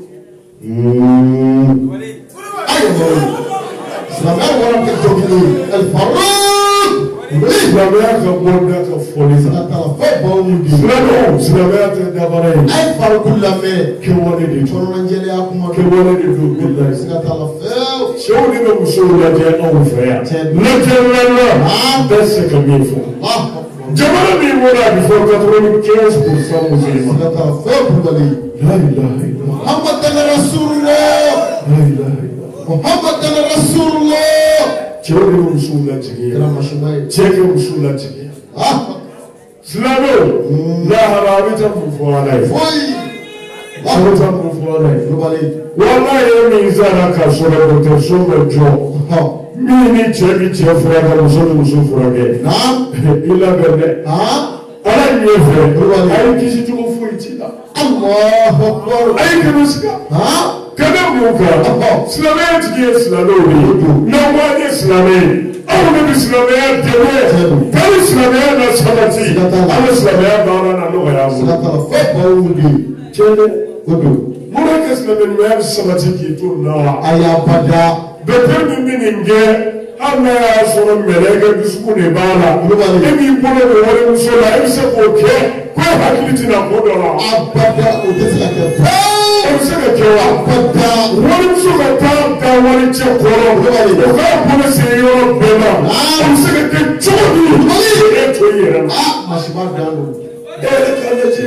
ayiwa silamɛya wɔɔrɔ kɛ jɔ kelen ye alifaru silamɛya ka bɔ da ka fɔli siga t'a la fɛn baw mun di silamɛya silamɛya tɛ dabara ye a ye farikolo lamɛn kɛwale de don tɔrɔnjɛlenya kuma kɛwale de don bilahi siga t'a la fɛn cɛw de bɛ musow lajɛ anw fɛ yan lajɛlila bɛɛ se ka min fɔ jamana min bɔra a bɛ fɔ quatre-vingt-quinze pour cent musulman siga t'a la fɛn kulubali la ilaha illallah muhamadu rasulullah la ilaha illallah muhamadu rasulullah cɛw de bɛ musow lajigin cɛ kɛ musow lajigin silamɛw lahara a bɛ taa mun fɔ ala ye a bɛ taa mun fɔ ala ye walayi ye min sara ka sɔrɔ dɔgɔtɔrɔso bɛ jɔ min ni cɛ bi cɛ furakɛ muso ni muso furakɛ i labɛn dɛ ala ɲɛ fɛ a ye kisi cogo foyi t'i la a ye kɛmɛ siga kɛmɛ mun kan silamɛya tigi ye silamɛw de ye n'aw b'a ye silamɛ ye aw de bɛ silamɛya dɛmɛ k'ale silamɛya na sabati an bɛ silamɛya baara na nɔgɔya bolo tiɲɛ dɛ o don mun bɛ kɛ silamɛ ɲumanya bɛ sabati k'i to nin na wa a y'a bada dɔkitɛri min bɛ nin kɛ Anna y'a sɔrɔ mɛlɛkɛ dusukun de b'a la. E b'i bolo don warimuso la e bɛ se k'o kɛ ko e hakili tɛna ko dɔ la. Abada o tɛ se ka kɛ fɛn. O bɛ se ka kɛ wa? Abada. Warimuso ka taa da wari cɛ kɔrɔ o k'a bolo se yɔrɔ bɛɛ ma. O bɛ se ka kɛ cogo di? E to i yɛrɛ la. Masiba dan don. E yɛrɛ k'a lajɛ.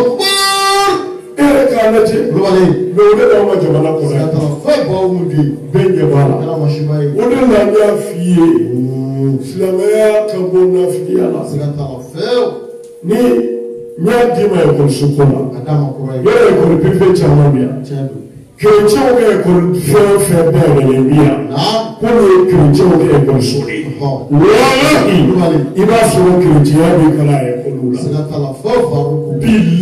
E yɛrɛ k'a lajɛ. Kulubali. Mais o de la ma jamana kɔnɔ yan. Fɛn baw mun di. Bɛɛ ɲɛ b'a la. Kɛra masiba ye. O de la n y'a f'i ye. Silamɛya ka bɔ nafigiya la. Siga t'a la fewu. Ni n y'a d'i ma ekɔliso ko la. A d'a ma kɔrɔ ye. Yɔrɔ ekɔli pepe caman bɛ yan. Tiɲɛ don. Kerecɛnw ka ekɔli fɛn o fɛn dayɛlɛlen bi yan. Ko nin ye kerecɛnw ka ekɔliso de ye. Walahi i b'a sɔrɔ kerecɛnya bɛ kalan ekɔliw la. Siga t'a la fo Faruku.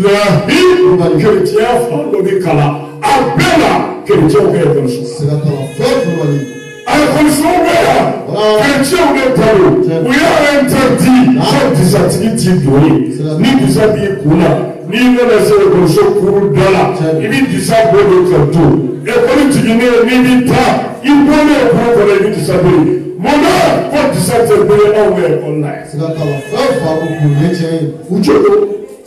Bilahi kerecɛnya fan dɔ bɛ kalan a bɛɛ la kerecɛnw ka ekɔliso. Siga t'a la fo Kulubali. A ekɔliso bɛ yan kerecɛnw de ta don u y'a interdit ko disatigi t'i don ye ni disa b'i kun na n'i nana se ekɔliso kuru dɔ la i bɛ disa bɔ de ka to ekɔli jiginnen n'i bɛ taa i bɔlen kuru kɔnɔ i bɛ disa bɔ yen mun na ko disa tɛ bere anw ka ekɔli la yan. Siga t'a la fo Faruku ye tiɲɛ ye. U jo don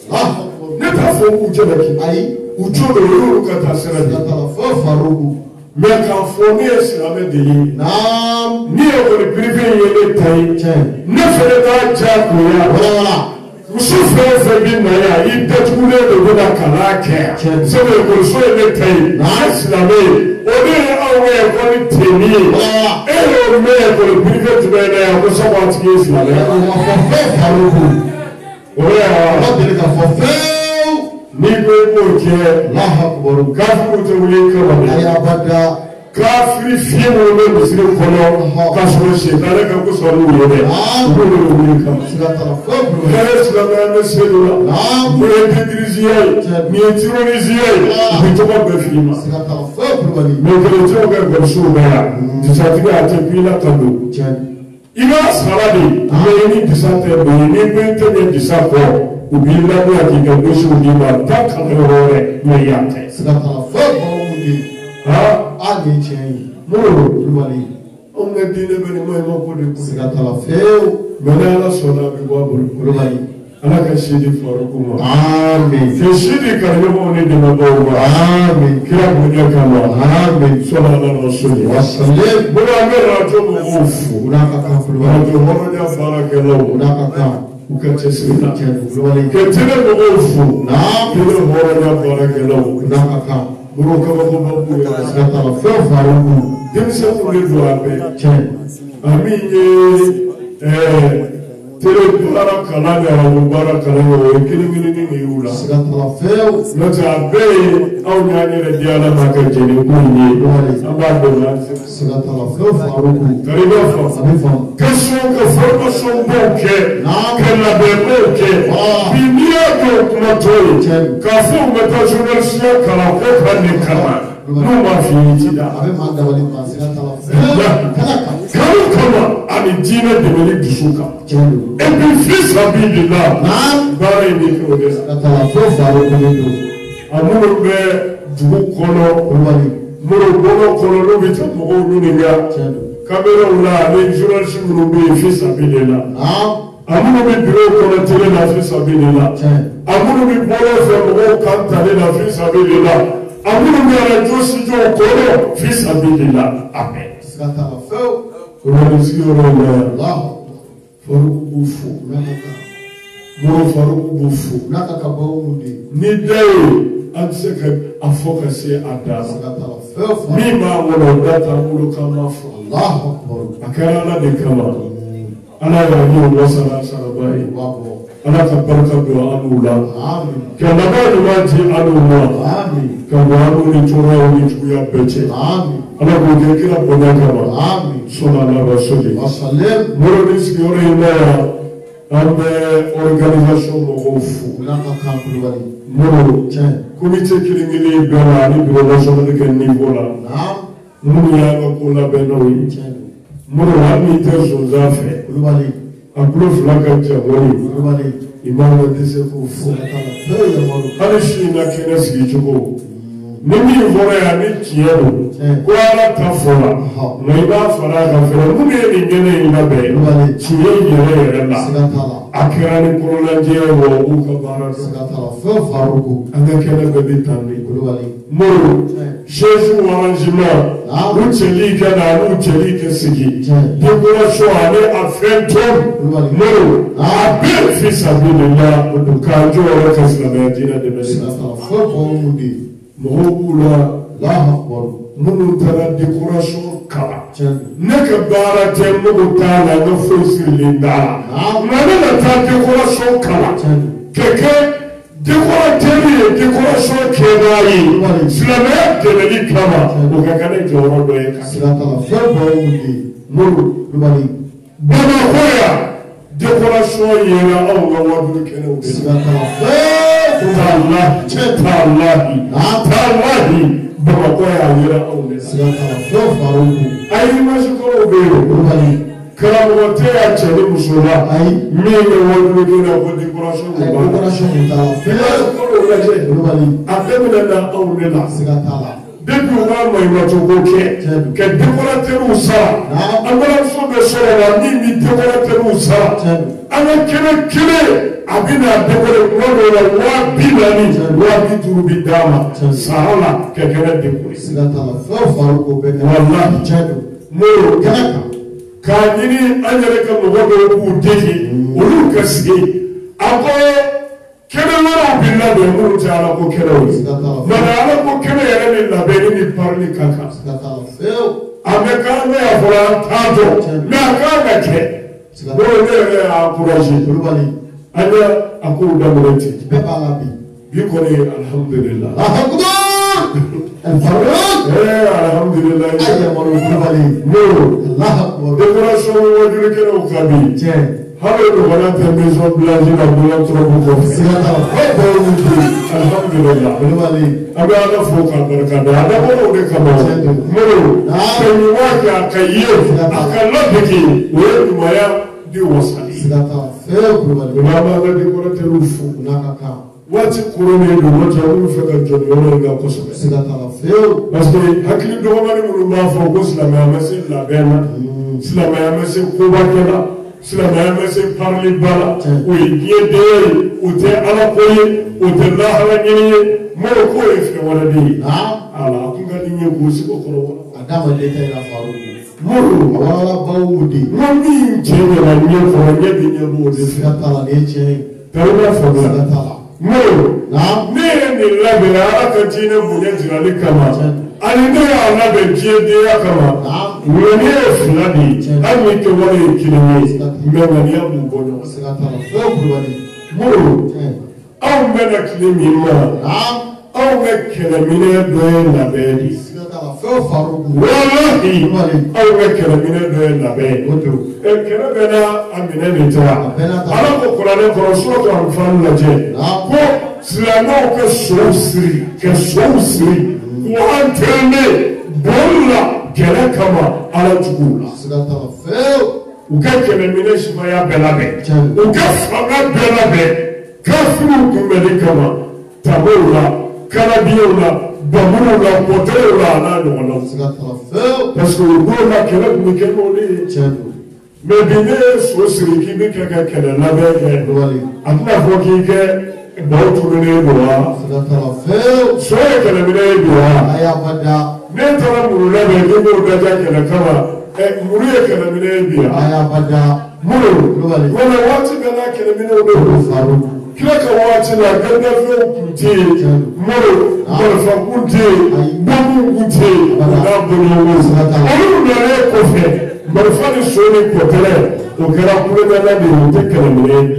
ne t'a fɔ k'u jalaki ayi u jo don o y'olu ka taa sira de. Siga t'a la fo Faruku. Mɛ k'a fɔ ne ye silamɛ de ye. Naam. Ni ekɔli pirife ye ne ta ye. Tiɲɛ. Ne fɛnɛ t'a diyagoya. Wala. Muso fɛn o fɛn bɛ na yan i datugulen de bɛ na kalan kɛ. Sabu ekɔliso ye ne ta ye. Ne ye silamɛ ye. O de ye anw ka ekɔli teni ye. E y'o mɛn ekɔli pirife jumɛn na yan ko sabu a tigi ye silamɛ. O ma fɔ fɛn Faruku. O ye wa. O ma deli ka fɔ fɛn. N'i ko i b'o kɛ. Alahu akubaru. Kafiriw tɛ wuli kama de. Ayi abada. Kafiri fiye minnu bɛ misiri kɔnɔ k'a sɔrɔ sɛtanɛ ka ko sɔrɔ n'u ye dɛ u b'o de wuli kama. Hɛrɛ silamɛya bɛ se dɔ la nin ye tɛgiriziya ye nin ye tironiziya ye u bɛ tɔgɔ bɛɛ f'i ma. Mɛ kerecɛnw ka ekɔlisow bɛ yan disatigi a tɛ kun i la ka don i b'a sara de mɛ i ni disa tɛ don ye ni min tɛ ɲɛ disa kɔ u b'i lagoya k'i ka gosiw d'i ma taa kalan yɔrɔ wɛrɛ mɛ yan tɛ. Ha? Ali tiɲɛ ye. Moro Kulubali. Anw ka diinɛ bɛ nin ma in ma ko de ko. Siga t'a la fewu. Mɛ ni Ala sɔnna a bɛ bɔ a bolo. Kulubali. Ala ka si di Faruku ma. Amin. Ka si di karamɔgɔw ni dɛmɛbaaw ma. Amin. Kira bonya kama. Amin. Sɔnna Ala ma sɔnni. Wasalim. Bolo an bɛ rajo mɔgɔw fo. U n'a ka kan Kulubali. Rajo hɔrɔnya baarakɛlaw. U n'a ka kan. U ka cɛsiri la. Kulubali. Ka tɛnɛ mɔgɔw fo. Naam. Tɛnɛ hɔrɔnya baarakɛlaw. U n'a ka kan. Bolo kabako b'u yɛrɛ. Siga t'a la fewu Faruku. Denmisɛnninw de don a bɛɛ. Tiɲɛ. A min ye ɛɛ tele baara kalan ni arajo baara kalan ye o ye kelen kelen ni nin y'u la. Siga t'a la fewu. N'o tɛ a bɛɛ ye anw y'an yɛrɛ di Ala ma ka jɛn ni ko in ye. An b'a dɔn n'an tɛ. Siga t'a la fewu Faruku. Kari b'a fɔ. A bɛ faamu. Question ka formation baw kɛ. Ka labɛnbaw kɛ. Bi n'i y'a dɔn kuma tɔ ye. K'a fɔ u bɛ taa journaliste kalan ko ka nin kalan. N'u m'a f'i ye ci da. A bɛ maa dabali ban siga t'a la fewu. Kana kan. Kalo kama ani diinɛ dɛmɛli dusu kan. Et puis fi sabilillah. Baara in bɛ kɛ o de la. Siga t'a la fewu Faruku de don. A minnu bɛ dugu kɔnɔ. Kulubali. Minnu bɔlɔ kɔnɔ n'u bɛ taa mɔgɔw ɲininka. Kameraw la ani journaliste minnu bɛ yen fi sabilillah. A minnu bɛ bureau kɔnɔ télé la fi sabilillah. A minnu bɛ bɔlɔ fɛ mɔgɔw kan tali la fi sabilillah. A minnu bɛ arajo studio kɔnɔ fi sabilillah. Amen. Siga t'a la fewu. Kulubali sigiyɔrɔ la. Alahu. Faruku b'u fo. Moro Faruku b'u fo. N'a ka kan baw mun di. Ni da ye an tɛ se ka a fɔ ka se a da la. Siga t'a la fewu. Min b'a kɔnɔ o da t'an bolo k'an b'a fɔ. Alahu akubaru. A kɛra Ala de kama. Ala y'a ye o wasara saraba ye. Ala ka barika don an n'u la. Ka laban ɲuman di an n'u ma. Ka bɔ an n'u ni cogoyaw ni juguya bɛɛ cɛ. Ala k'o kɛ kira bonya kama. Sɔnna Ala ka sɔli. Moro ni sigiyɔrɔ in na yan an bɛ organisation mɔgɔw fo. Moro comité kelen kelen bɛɛ la ani bureau national kɛ niveau la. Minnu y'an ka ko labɛnnaw ye. Moro hali n'i tɛ zonzan fɛ. A tulo fila ka jan wari. I man ka dɛsɛ k'o fo. Hali si in na kɛnɛ sigi cogo. ni min fɔra yan ni tiɲɛ don ko ala ta fɔra nka i b'a fara a kan fɛnɛ mun ye nin kɛnɛ in labɛn tiɲɛ yɛrɛ yɛrɛ la a kɛra ni kɔrɔlajɛya ye wa u ka baara dɔn an ka kɛnɛ bɛɛ bɛ tan de mori sɛsi waranjima u cɛli kɛ na n'u cɛli kɛ sigi dekoration ale a fɛn tɔn mori a bɛɛ fi sabilila k'a jɔ yɛrɛ ka silamɛya diinɛ dɛmɛ mɔgɔw b'u la minnu taara decoration kalan ne ka baara tɛ mugu t'a la ne foyi sirilen t'a la nka ne na taa decoration kalan ka kɛ decorateur ye decoration kɛbaa ye silamɛya dɛmɛli kama o ka kɛ ne jɔyɔrɔ dɔ ye ka muru Bamakɔ yan decoration yɛrɛ anw ka wabulu kɛnɛw de Tallahi, tallahi, tallahi, Bamakɔ y'a yɛrɛ anw de la. A ye masikɔrɔw bɛ yen karamɔgɔ tɛ y'a cɛ ni muso la min bɛ wajulu kɛ na ko decoration de b'a la. Masikɔrɔw lajɛ a daminɛna anw de la. Depuis u ka maɲumatogo kɛ ka décorateur sara an balimamuso bɛ sɔrɔ la min bɛ décorateur sara an ka kɛnɛ kelen a bɛ na décorer kuma dɔw la waa bi naani waa bi duuru bi d'a ma sara la ka kɛnɛ décorer. Walahi Moro kɛnɛ kan k'a ɲini an yɛrɛ ka mɔgɔ dɔw k'u dege olu ka sigi a ko kɛnɛ wɛrɛw bɛ labɛn minnu tɛ ala ko kɛnɛw ye nka ala ko kɛnɛ yɛrɛ ni labɛnni ni parili ka kan a bɛ k'an bɛ yan fɔlɔ an t'a dɔn mɛ a kan ka kɛ n'o ne yɛrɛ y'a encouragé an ye a kow daminɛ ten bi kɔni alhamdulilah alhamdulilah Moro décoration wajulu kɛnɛw ka bi hali dɔgɔna tɛ maison blanche la bolo tɔrɔbu kɔfɛ alhamdulilah an bɛ ala fo k'a barika da a dabɔra o de kama Moro ka ɲuman kɛ a ka ye a ka ladege o ye ɲumanya di wasali n'an b'an ka décorateur fo waati koronnen don n'o tɛ an bɛ fɛ ka jɔ nin yɔrɔ in kan kosɛbɛ parce que hakili dɔgɔmani minnu b'a fɔ ko silamɛya ma se labɛn na silamɛya ma se kobakɛ la silamɛya ma se parili ba la o ye diɲɛ den ye o tɛ ala ko ye o tɛ lahara ɲini ye Moro k'o ye fɛn wɛrɛ de ye ala a kun ka di n ye k'o sigi o kɔrɔ Moro n ko min cɛ ɲɛna ɲɛ kɔrɔ ɲɛ bɛ ɲɛ b'o de fɛ tariya faamuya Moro ne ye nin labɛn ala ka diinɛ bonya jirali kama ani ne y'a labɛn diɲɛdenya kama ŋaniya ye fila de ye hali ni kɛwale ye kelen ye mɛ ŋaniya b'u bɔ ɲɔgɔn Moro anw bɛna tile min ma anw ka kɛlɛminɛ dɔ ye labɛn de walahi anw ka kɛlɛminɛ dɔ ye labɛn kɛlɛ bɛ n'a a minɛ de taa ala ko kuranɛ kɔrɔ suratu Anfal lajɛ ko silamɛw ka sow siri ka sow siri k'u entraîner boli la kɛlɛ kama ala juguw la u ka kɛlɛminɛ sifaya bɛɛ labɛn u ka fanga bɛɛ labɛn kafiriw kunbɛnni kama tabow la kalabiyaw la bamuruw la kɔtɔrɔw la a n'a ɲɔgɔnnaw parce que o don la kɛlɛ tun bɛ kɛ n'o de ye mɛ bi ne ye so siri k'i bɛ kɛ ka kɛlɛ labɛn kɛ a tɛna fɔ k'i kɛ baw tununnen don wa so ye kɛlɛminɛ ye bi wa ne taara muru labɛn k'i b'o daja kɛlɛ kama muru ye kɛlɛminɛ ye bi wa Moro wala waati bɛɛ n'a kɛlɛminɛw bɛ don kila ka waati la gardafɛnw tun tɛ yen Moro marifa kun tɛ yen bombu kun tɛ yen o n'a bolowo olu nalen kɔfɛ marifa ni so ni kɔtɛrɛ o kɛra kulobɛla de ye o tɛ kɛlɛminɛ ye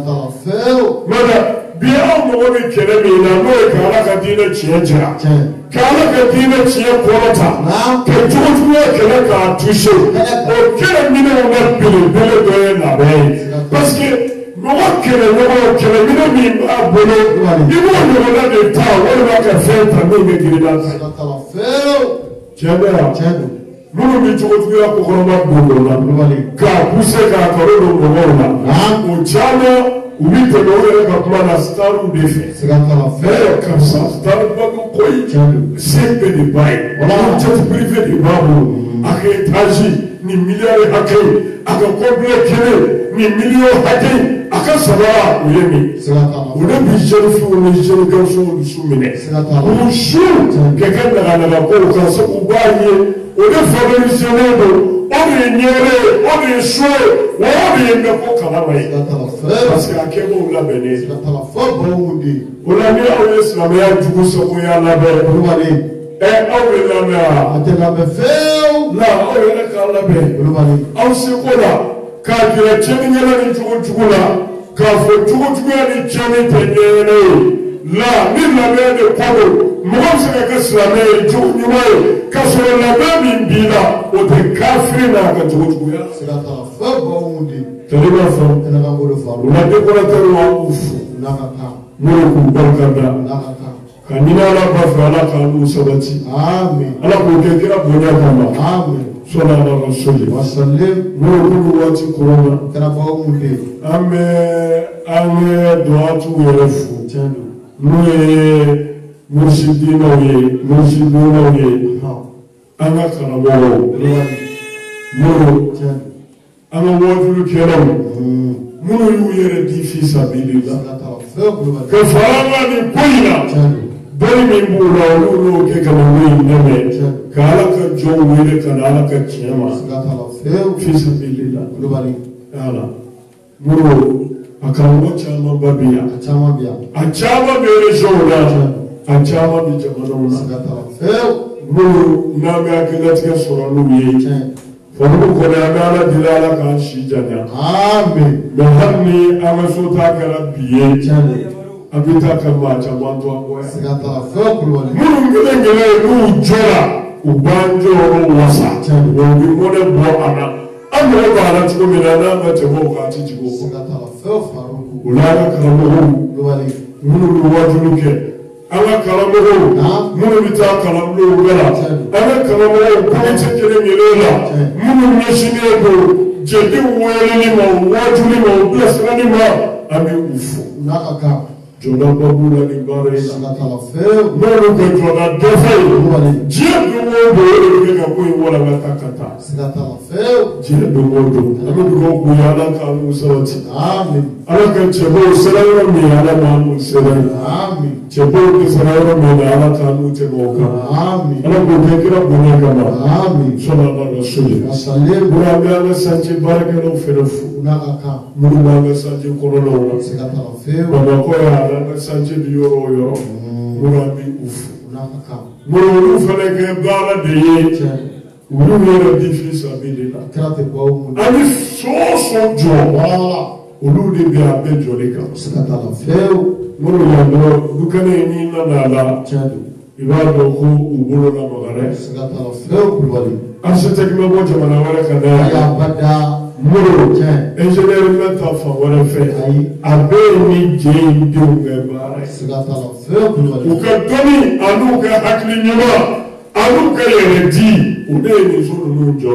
mɛ bi anw mago bɛ kɛlɛ min na n'o ye ka ala ka diinɛ tiɲɛ jira ka ala ka diinɛ tiɲɛ kɔrɔta ka jogojuguya kɛlɛ k'a touché o kɛlɛ minɛnw na belebele dɔ ye labɛn ye parce que mɔgɔ kɛlɛ ɲɔgɔn kɛlɛ minɛn min b'a bolo i b'o ɲɔgɔnna de ta walima ka fɛn ta min bɛ girinna ta tiɲɛ bɛ yan minnu bɛ jogojuguya kokɔrɔma don o la k'a poussé k'a kɔrɔ don mɔgɔw la o caman u bɛ tɛmɛ o yɛrɛ ka kuma na sitariw de fɛ ɛɛ karisa sitari ba ko koyi se bɛ de ba ye jɛti pirife de b'a bolo a ka etazi ni miliyari hakɛ a ka kɔnpilɛ kelen ni miliyɔn hakɛ a ka sabara o ye min o de bi zɛri fiw ni zɛri gawusu su minɛ k'u su kɛ kɛ naganaga kow kan se k'u b'a ye o de favoriselen don o de ye ɲɛre o de ye so wa o de ye bɛ ko kalama ye parce que a kɛ b'o labɛnnen o la ni aw ye silamɛya jugu sagoya labɛn ɛ aw bɛ lamɛn a tɛ lamɛn fewu la aw yɛrɛ k'a labɛn aw seko la k'a jira tiɲɛnikɛla ni cogo jugu la k'a fɔ cogo juguya ni tiɲɛni tɛ ɲɛɲɛnɛ ye la ni lamɛn de kɔ don mɔgɔ bɛ se ka kɛ silamɛ ye cogo ɲuman ye k'a sɔrɔ lamɛn min b'i la o tɛ kafiri n'a ka cogo juguya. tɛnɛ b'a fɔ o la décorateur wa k'u fo n'o k'u barika da ka ɲini ala ba fɛ ala k'a n'u sabati ala k'o kɛ kira bonya kama sɔnni ala ka soli n'o k'olu waati kɔrɔ na an bɛ an bɛ duwatiw yɛrɛ fo n'o ye murisidinaw ye murisidinaw ye an ka karamɔgɔw n'o an ka wajulikɛlaw minnu y'u yɛrɛ di fi sabilillah ka fara an ka nin ko in na bɛɛ min b'u la olu n'o kɛ ka na wo in dɛmɛ ka ala ka jɔnw wele ka na ala ka tiɲɛ ma fi sabilillah ala minnu a karamɔgɔ caman ba bi yan a caman bɛ région la a caman bɛ jamanaw la minnu n'an bɛ hakililatigɛ sɔrɔ n'u ye fɔlɔ kɔnɔ an bɛ ala deli ala k'an si janya mɛ hali ni an ka so ta kɛra bi ye a bɛ taa ka maa caman to an kɔ yan minnu kelen kelen n'u jɔra u b'an jɔyɔrɔ wasa wa u bɛ mɔnɛ bɔ a la an mago b'a la cogo min na n'an ka tɛmɛ o kan a tɛ jigin o kɔ o la an ka karamɔgɔw minnu bɛ wajulu kɛ an ka karamɔgɔw minnu bɛ taa kalanbulon bɛɛ la an ka karamɔgɔw kɔmite kelen kelen la minnu ɲɛsinnen don jɛdiw weleli ma wajuli ma bilasirali ma an bɛ u fo jɔnaba b'u la nin baara in na n'olu kɛ jɔnna dɔfɛ ye diɲɛ don o don o de bɛ kɛ ka ko in walangata ka taa diɲɛ don o don an bɛ dugawu k'u ye ala k'a n'u sabati ala ka cɛbaw sera yɔrɔ min ye ala k'a n'u sera ye cɛbaw dɛsɛra yɔrɔ min na ala k'a n'u tɛmɛ o kan ala k'o kɛ kira bonya kama sɔnni ala ka so ye bolo an bɛ an ka sanji baarakɛlaw fɛnɛ fo minnu b'an ka sanji kɔnɔnaw la bamakɔ yan an ka sanji bi yɔrɔ o yɔrɔ minnu an bɛ u fo minnu olu fɛnɛ kɛ baara de ye olu yɛrɛ di fi sabilillah an bɛ so o so jɔ olu de bɛ an bɛɛ jɔli kan minnu y'an dɔrɔn dukɛnɛ in n'i nana a la i b'a dɔn ko u bolo lamaga dɛ architecte bɛ bɔ jamana wɛrɛ kan dɛ muru ingénieur bɛ ta fan wɛrɛ fɛ a bɛɛ ye ni jɛ in denw kɛ baara ye u ka dɔnni an'u ka hakili ɲuman an'u ka yɛrɛ di u de ye nin so ninnu jɔ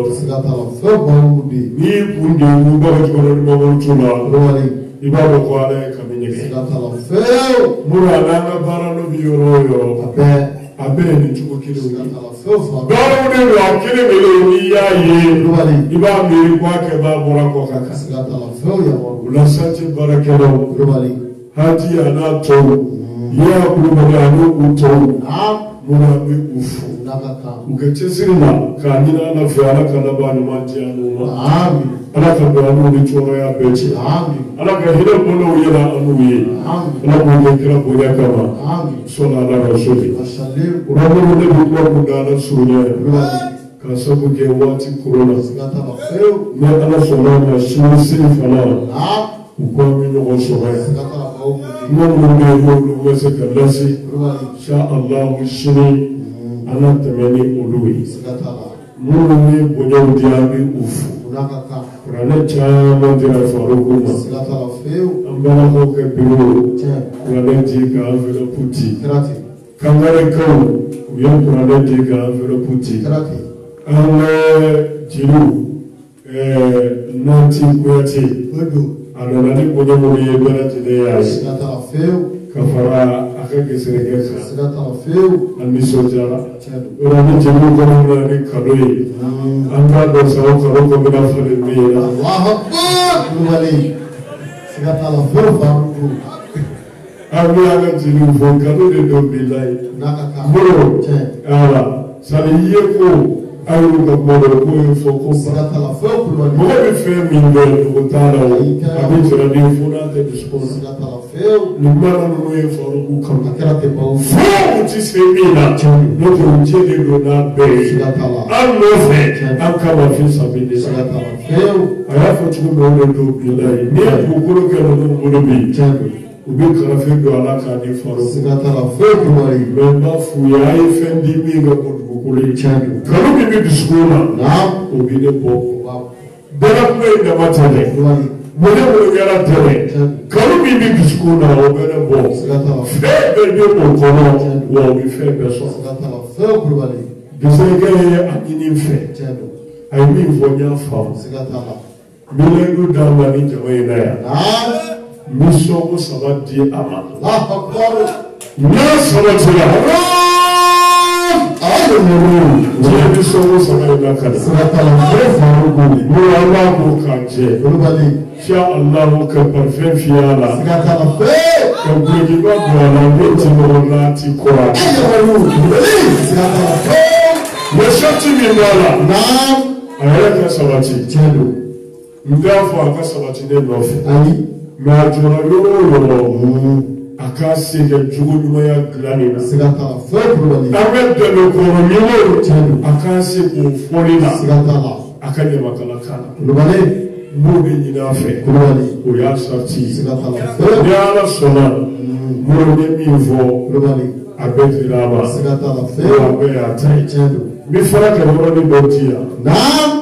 n'i y'i kun di u b'a fɔ cogo dɔ ni mangoro t'u la i b'a dɔn ko ala ye kami ɲɛgɛn muru a n'an ka baara n'o bi yɔrɔ o yɔrɔ a bɛɛ ye nin cogo kelen ye baaraw de don a kelen kelen n'i y'a ye i b'a miiri ko a kɛbaa bɔra kɔ ka kan o la sanji baarakɛlaw haji a n'a tɔw yaya kulubali a n'u tɔw mun an bɛ u fo u kɛ cɛsiri la k'a ɲini ala fɛ ala ka laban ɲuman di an n'u ma ala ka don an n'u ni tɔɔrɔya bɛɛ cɛ ala ka hinɛ bɔnnaw yɛlɛ an n'u ye ala k'u kɛ kira bonya kama sɔnni ala ka so de o la minnu ne bɛ kuma kun da ala surunya ka sabu kɛ waati koro la ni ala sɔnna ma sini sini fana u ko an bɛ ɲɔgɔn sɔrɔ yan kuma minnu bɛ yen n'olu bɛ se ka lase sha alahu sini ala tɛmɛ ni olu ye minnu ye bonyaw di an bɛ u fo kuranɛ caman dira faruku ma an balakaw kɛ biro kuranɛ di ka enveloppe di kangarekaw u ye kuranɛ di ka enveloppe di an ka jeliw Nanti Kuyate ana ni bonya mo ye bela tede ya siga tala few kafara akake sereke siga tala few ami sojara ora ni jemu ko na ni kadoi anga do sawo karo ko bina fale me Allahu akbar wali siga tala few faruku ami aga jinu fo kado de do bilai nakaka bro ala sali yeko ayo ga modo ko fo ko siga tala few wali mo be fe min do ko tala abi jira ni fo na te dispona siga tala few ni mara no ye fo ko kam akira te bawo fo ti se ina no to je de do na be siga tala an no fe an ka wa fi sabide siga tala few aya fo tu do do do bilai ni ko ko ke no do bi ubi kara fe do ala ka ni fo siga tala few wali memba fu ya e fe di mi ga ko ko le chadu karo bi bi diskona na ubi de bo wow dara ko e da matale wali wale wale yara tele karo bi bi diskona o be de bo siga tala fe be de bo ko no wo bi fe be so siga tala few wali bisege ye akini fe chadu ai mi vo nya fa siga tala mile du da mani jawe na ya na miso ko sabati ama Allahu akbar na sabati ya ayo muru je miso ko sabati na kana siga tala few faruku mu Allah ko kanje wali sha Allah ka parfait fiala siga tala few ka gudi ba bwana beti mo na ti ko ayo muru siga tala few ya shati mi wala na ayara ka sabati chadu ndafo aka sabati ne nofe ali ma jora yoro aka se ke jugo nyuma ya glanina siga tala few wali abe de lo ko nyimo chadu aka se ko folina siga tala aka ne makala kana wali mo be nyina fe wali o ya sarti siga tala few ya la sona mo ne mi vo wali abeti laba siga tala o few abe ya tai chadu mi fara ka woro ni dotia na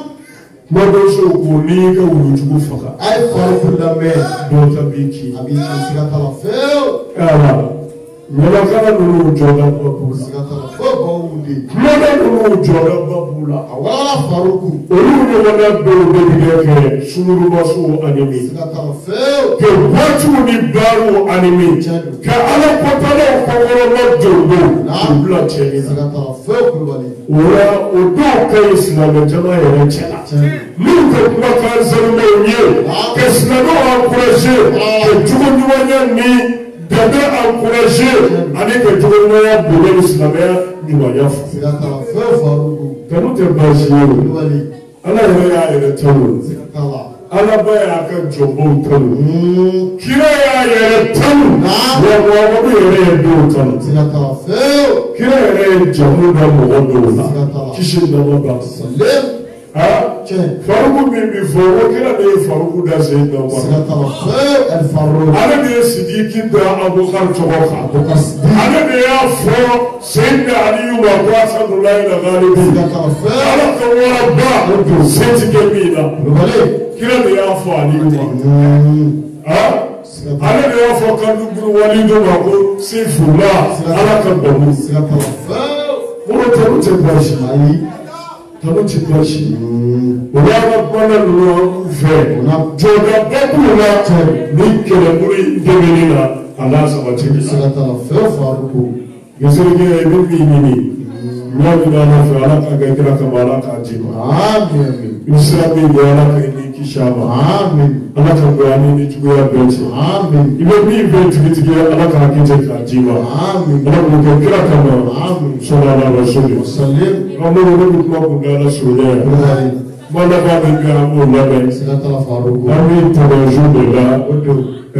mo do so ko ni ka wuru jugo faka ay faruku da me do ta biki abi siga tala few ala nyala kana no joga babu siga tala few bawundi nyala no joga babu la awala faruku olu ne wana be be ke sunuru basu animi siga tala few ke watu ni baru animi ka ala potalo ko woro no jogo na bla cheni siga tala few wali ora odo ka islam jama ya chela min ko kuma kan zarume nye ke islam encourager ke jugo nyanya ni dada encourager ani ke jugo nyanya bole islam ya ni wanya fu siga tala few faruku kanu te bashiru wali ala ya ya tawo siga tala ala ba ya ka jombo tawo kira ya ya tawo wa wa wa be ya do tawo siga tala few kira ya jamu da mo do na kishin da ba salim ha faruku bi bi fo wo kira da faruku da sai da wa siga tala few al faruku ala da sidiki da abu khar choka ala da ya fo sayyidina ali wa qasadullah ila ghalibi siga tala few ala ka wa ba sai tike mi da wali kira da ya fo ali wa ha ala da ya fo kan dubur wali do ba ko sai fula ala ka babu siga tala few ko ta mutum ba shi ali tanu ti ba shi ora na bana no fe na joga babu na ni kele muri debeni na ala sabati siga tala few faruku yesere be bi ni ni na bi na fa ala ka ga kira ka mala ka ji ma amin isra bi ya ala ka ni kishama amin ala ka ga ni ni tugo ya beti amin ibe bi be tigi tigi ala ka ki je ka ji ma amin ala ko ga kira ka ma amin sallallahu alaihi wasallam salim amuru ne ko ko ga la sura wali mana ba be ga mo la be siga tala faruku ami tabazu de la odo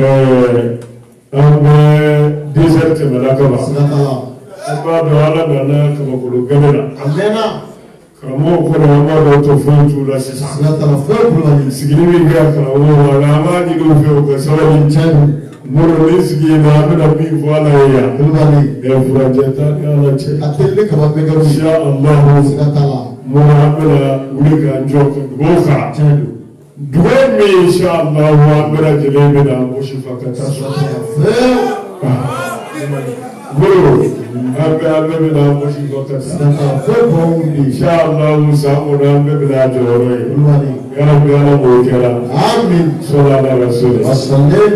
eh ame desert malaka ba siga tala amma da wala da na kama kulu gamena amena kamo ko na ma da to fontu la sisa siga tala few wali sigini mi ga ka wo wala ma ni do fe ko sawali chadu moro ne sigi na da bi wala ya wali ya furajeta ya la che atelle ka ba me garu insha Allah siga tala mo abela wuli ka njok boka chadu duwe mi insha Allah wa abela jele be da mo shifa ka ta so few Guru, ambe ambe bila moshi kokata. Inshallah Musa muna ambe bila joro. Gara gara mokera. Amin. Sallallahu alaihi wasallam. Wasallam.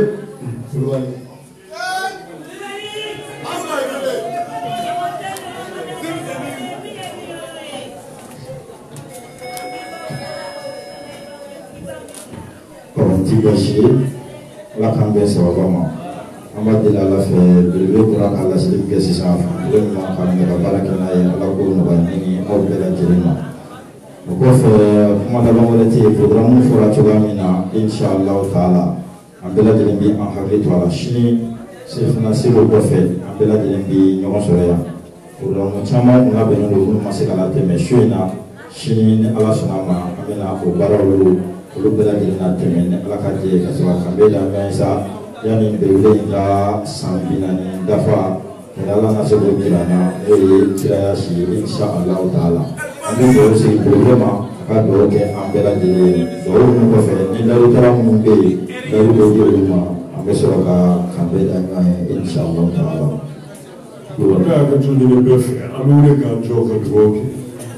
Tibashi la kambe sababama amadila la fe bebe kura kala silim ke sisan bebe ma kambe ka baraka na ye ala ko no bani aw bela jirima ko fe kuma da bangole ti programme fora chogamina inshallah taala ambela jirimbi an hakli to ala shini sefna silo ko fe ambela jirimbi nyogo soreya programme chama na beno do masekala te me shuina shini ni ala sunama amena ko barawu olu bɛɛ lajɛlen na tɛmɛ ni ala ka jɛ ka sɔrɔ a kan bɛ da mɛn sa yanni belebele in ka san bi naani dafa kɛlɛ ala na se k'o jira n na n'o ye kiraya si insha Allah taala an bɛ dugawu sigi belebele ma a ka dugawu kɛ an bɛɛ lajɛlen dugawu minnu kɔfɛ ni ladutara minnu bɛ yen lalu dɔw di olu ma an bɛ sɔrɔ ka kan bɛ da ɲɔgɔn ye insha Allah taala. An bɛ hakɛto ɲini bɛɛ fɛ an bɛ wuli k'an jɔ ka dugawu kɛ.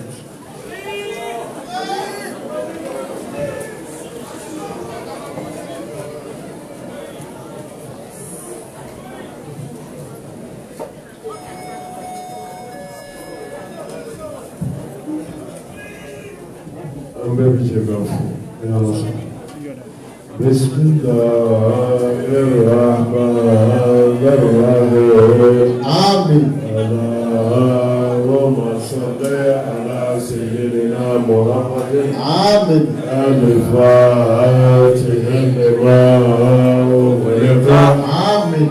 بسم الله الرحمن الرحيم آمين اللهم صل على سيدنا محمد آمين الفاتح لما أغلق آمين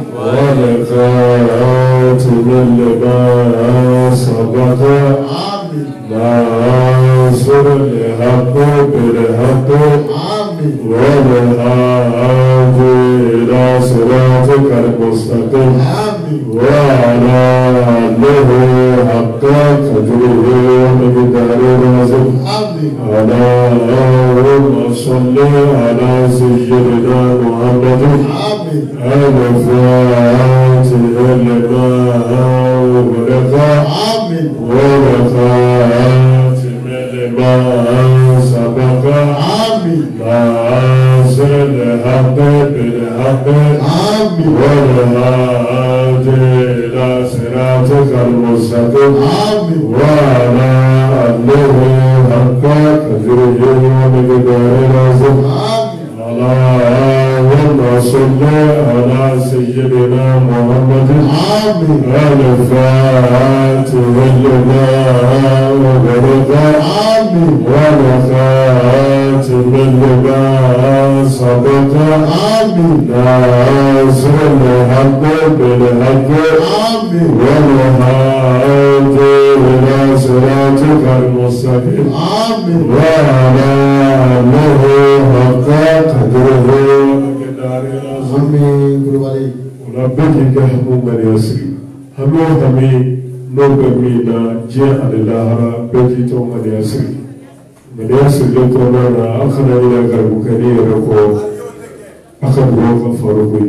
والخاتم لما سبق آمين ناصر الحق بالحق آمين والهادي إلى صراطك المستقيم آمين وعلى آله حق قدره ومقداره العظيم آمين اللهم صل على سيدنا محمد آمين الفاتح لما أغلق آمين والخاتم لما سبق آمين ناصر الحق بالحق آمين والهادي إلى صراطك المستقيم آمين وعلى آله حق قدره ومقداره العظيم آمين اللهم صل على سيدنا محمد آمين الفاتح لما أغلق آمين والخاتم لما سبق آمين ناصر الحق بالحق آمين والهادي إلى صراطك المستقيم آمين وعلى آله حق قدره ومقداره العظيم ولبيك هموم من يسري هموم همي نوبمينا جاء للهرا بيتو من يسري من يسري لكونا أخنا إلى غربكني ركو أخذ روح فاروقي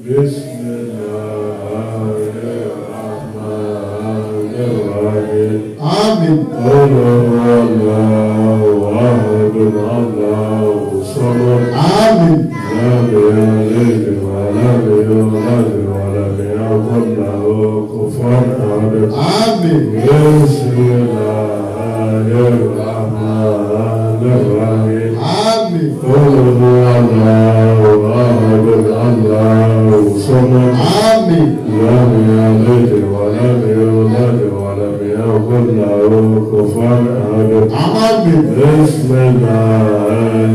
بسم الله الرحمن الرحيم آمين قل هو الله أحد الله الصمد آمين لم يلد ولم يولد ولم يكن له كفوا أحد آمين بسم الله الرحمن الرحيم آمين قل هو الله أحد الله الصمد آمين لم يلد ولم يولد ولم يكن له كفوا أحد آمين بسم الله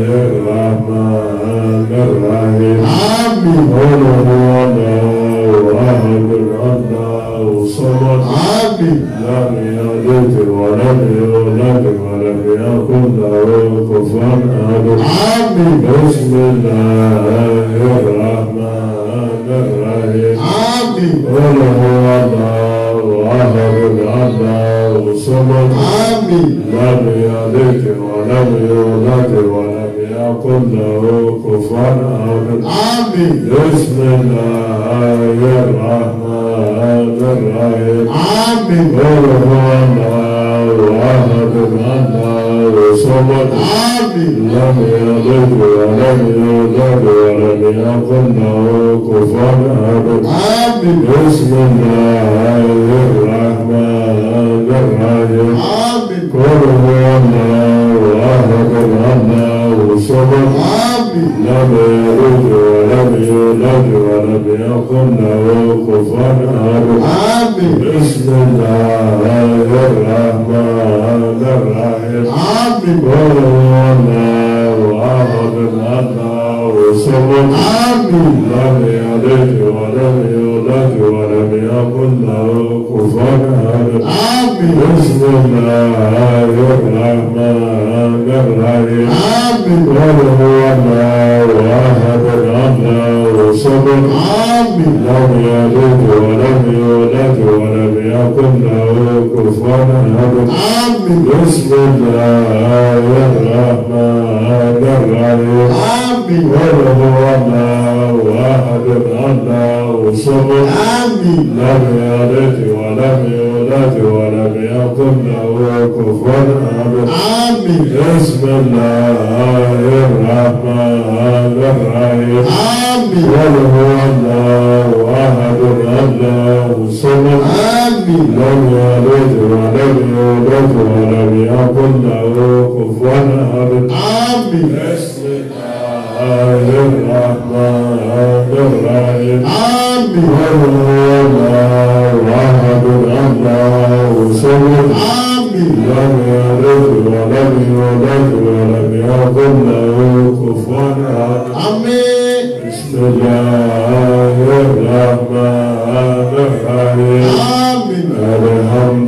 الرحمن الرحيم آمين قل هو الله أحد الله الصمد آمين لم يلد ولم يولد ولم يكن له كفوا أحد آمين بسم الله الرحمن الرحيم آمين قل هو الله أحد الله الصمد آمين لم يلد ولم يولد ولم يكن له كفوا أحد آمين بسم الله الرحمن الرحيم آمين قل هو الله أحد الله الصمد آمين لم يلد ولم يولد ولم يكن له كفوا أحد آمين بسم الله الرحمن الرحيم آمين قل هو الله أحد الله الصمد آمين لم يلد ولم يولد ولم يكن له كفوا أحد آمين بسم الله الرحمن الرحيم آمين قل هو الله أحد الله الصمد آمين لم يلد ولم يولد ولم يكن له كفوا أحد آمين بسم الله الرحمن الرحيم آمين قل هو الله أحد الله الصمد آمين لم يلد ولم يولد ولم يكن له كفوا أحد آمين بسم الله الرحمن الرحيم آمين قل هو الله أحد الله الصمد آمين لم يلد ولم يولد ولم يكن له كفوا أحد آمين بسم الله الرحمن الرحيم آمين قل هو الله أحد الله الصمد آمين لم يلد ولم يولد ولم يكن له كفوا أحد آمين بسم الله الرحمن الرحيم آمين قل هو الله أحد الله الصمد آمين لم يلد ولم يولد ولم يكن له كفوا أحد آمين بسم الله الرحمن الرحيم آمين الحمد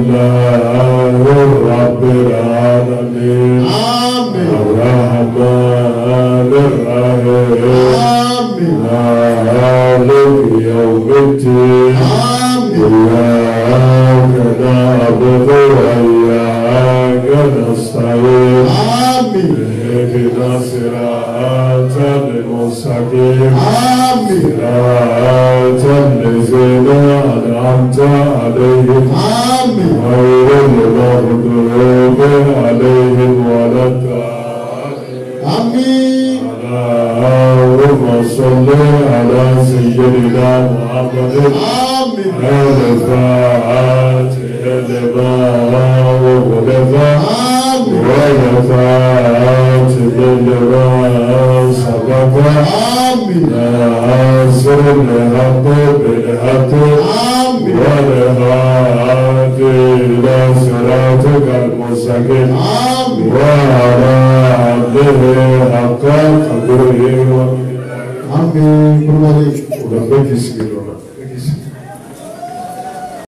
لله رب العالمين آمين الرحمن الرحيم آمين مالك يوم الدين آمين إياك نعبد وإياك نستعين آمين اهدنا الصراط المستقيم آمين صراط الذين أنعمت عليهم آمين غير المغضوب عليهم ولا الضالين آمين اللهم صل على سيدنا محمد آمين الفاتح لما أغلق آمين والفاتح لما سبق آمين ناصر الحق بالحق آمين والهادي إلى صراطك المستقيم آمين وعلى آله حق قدره ومقداره آمين. وربك يسكت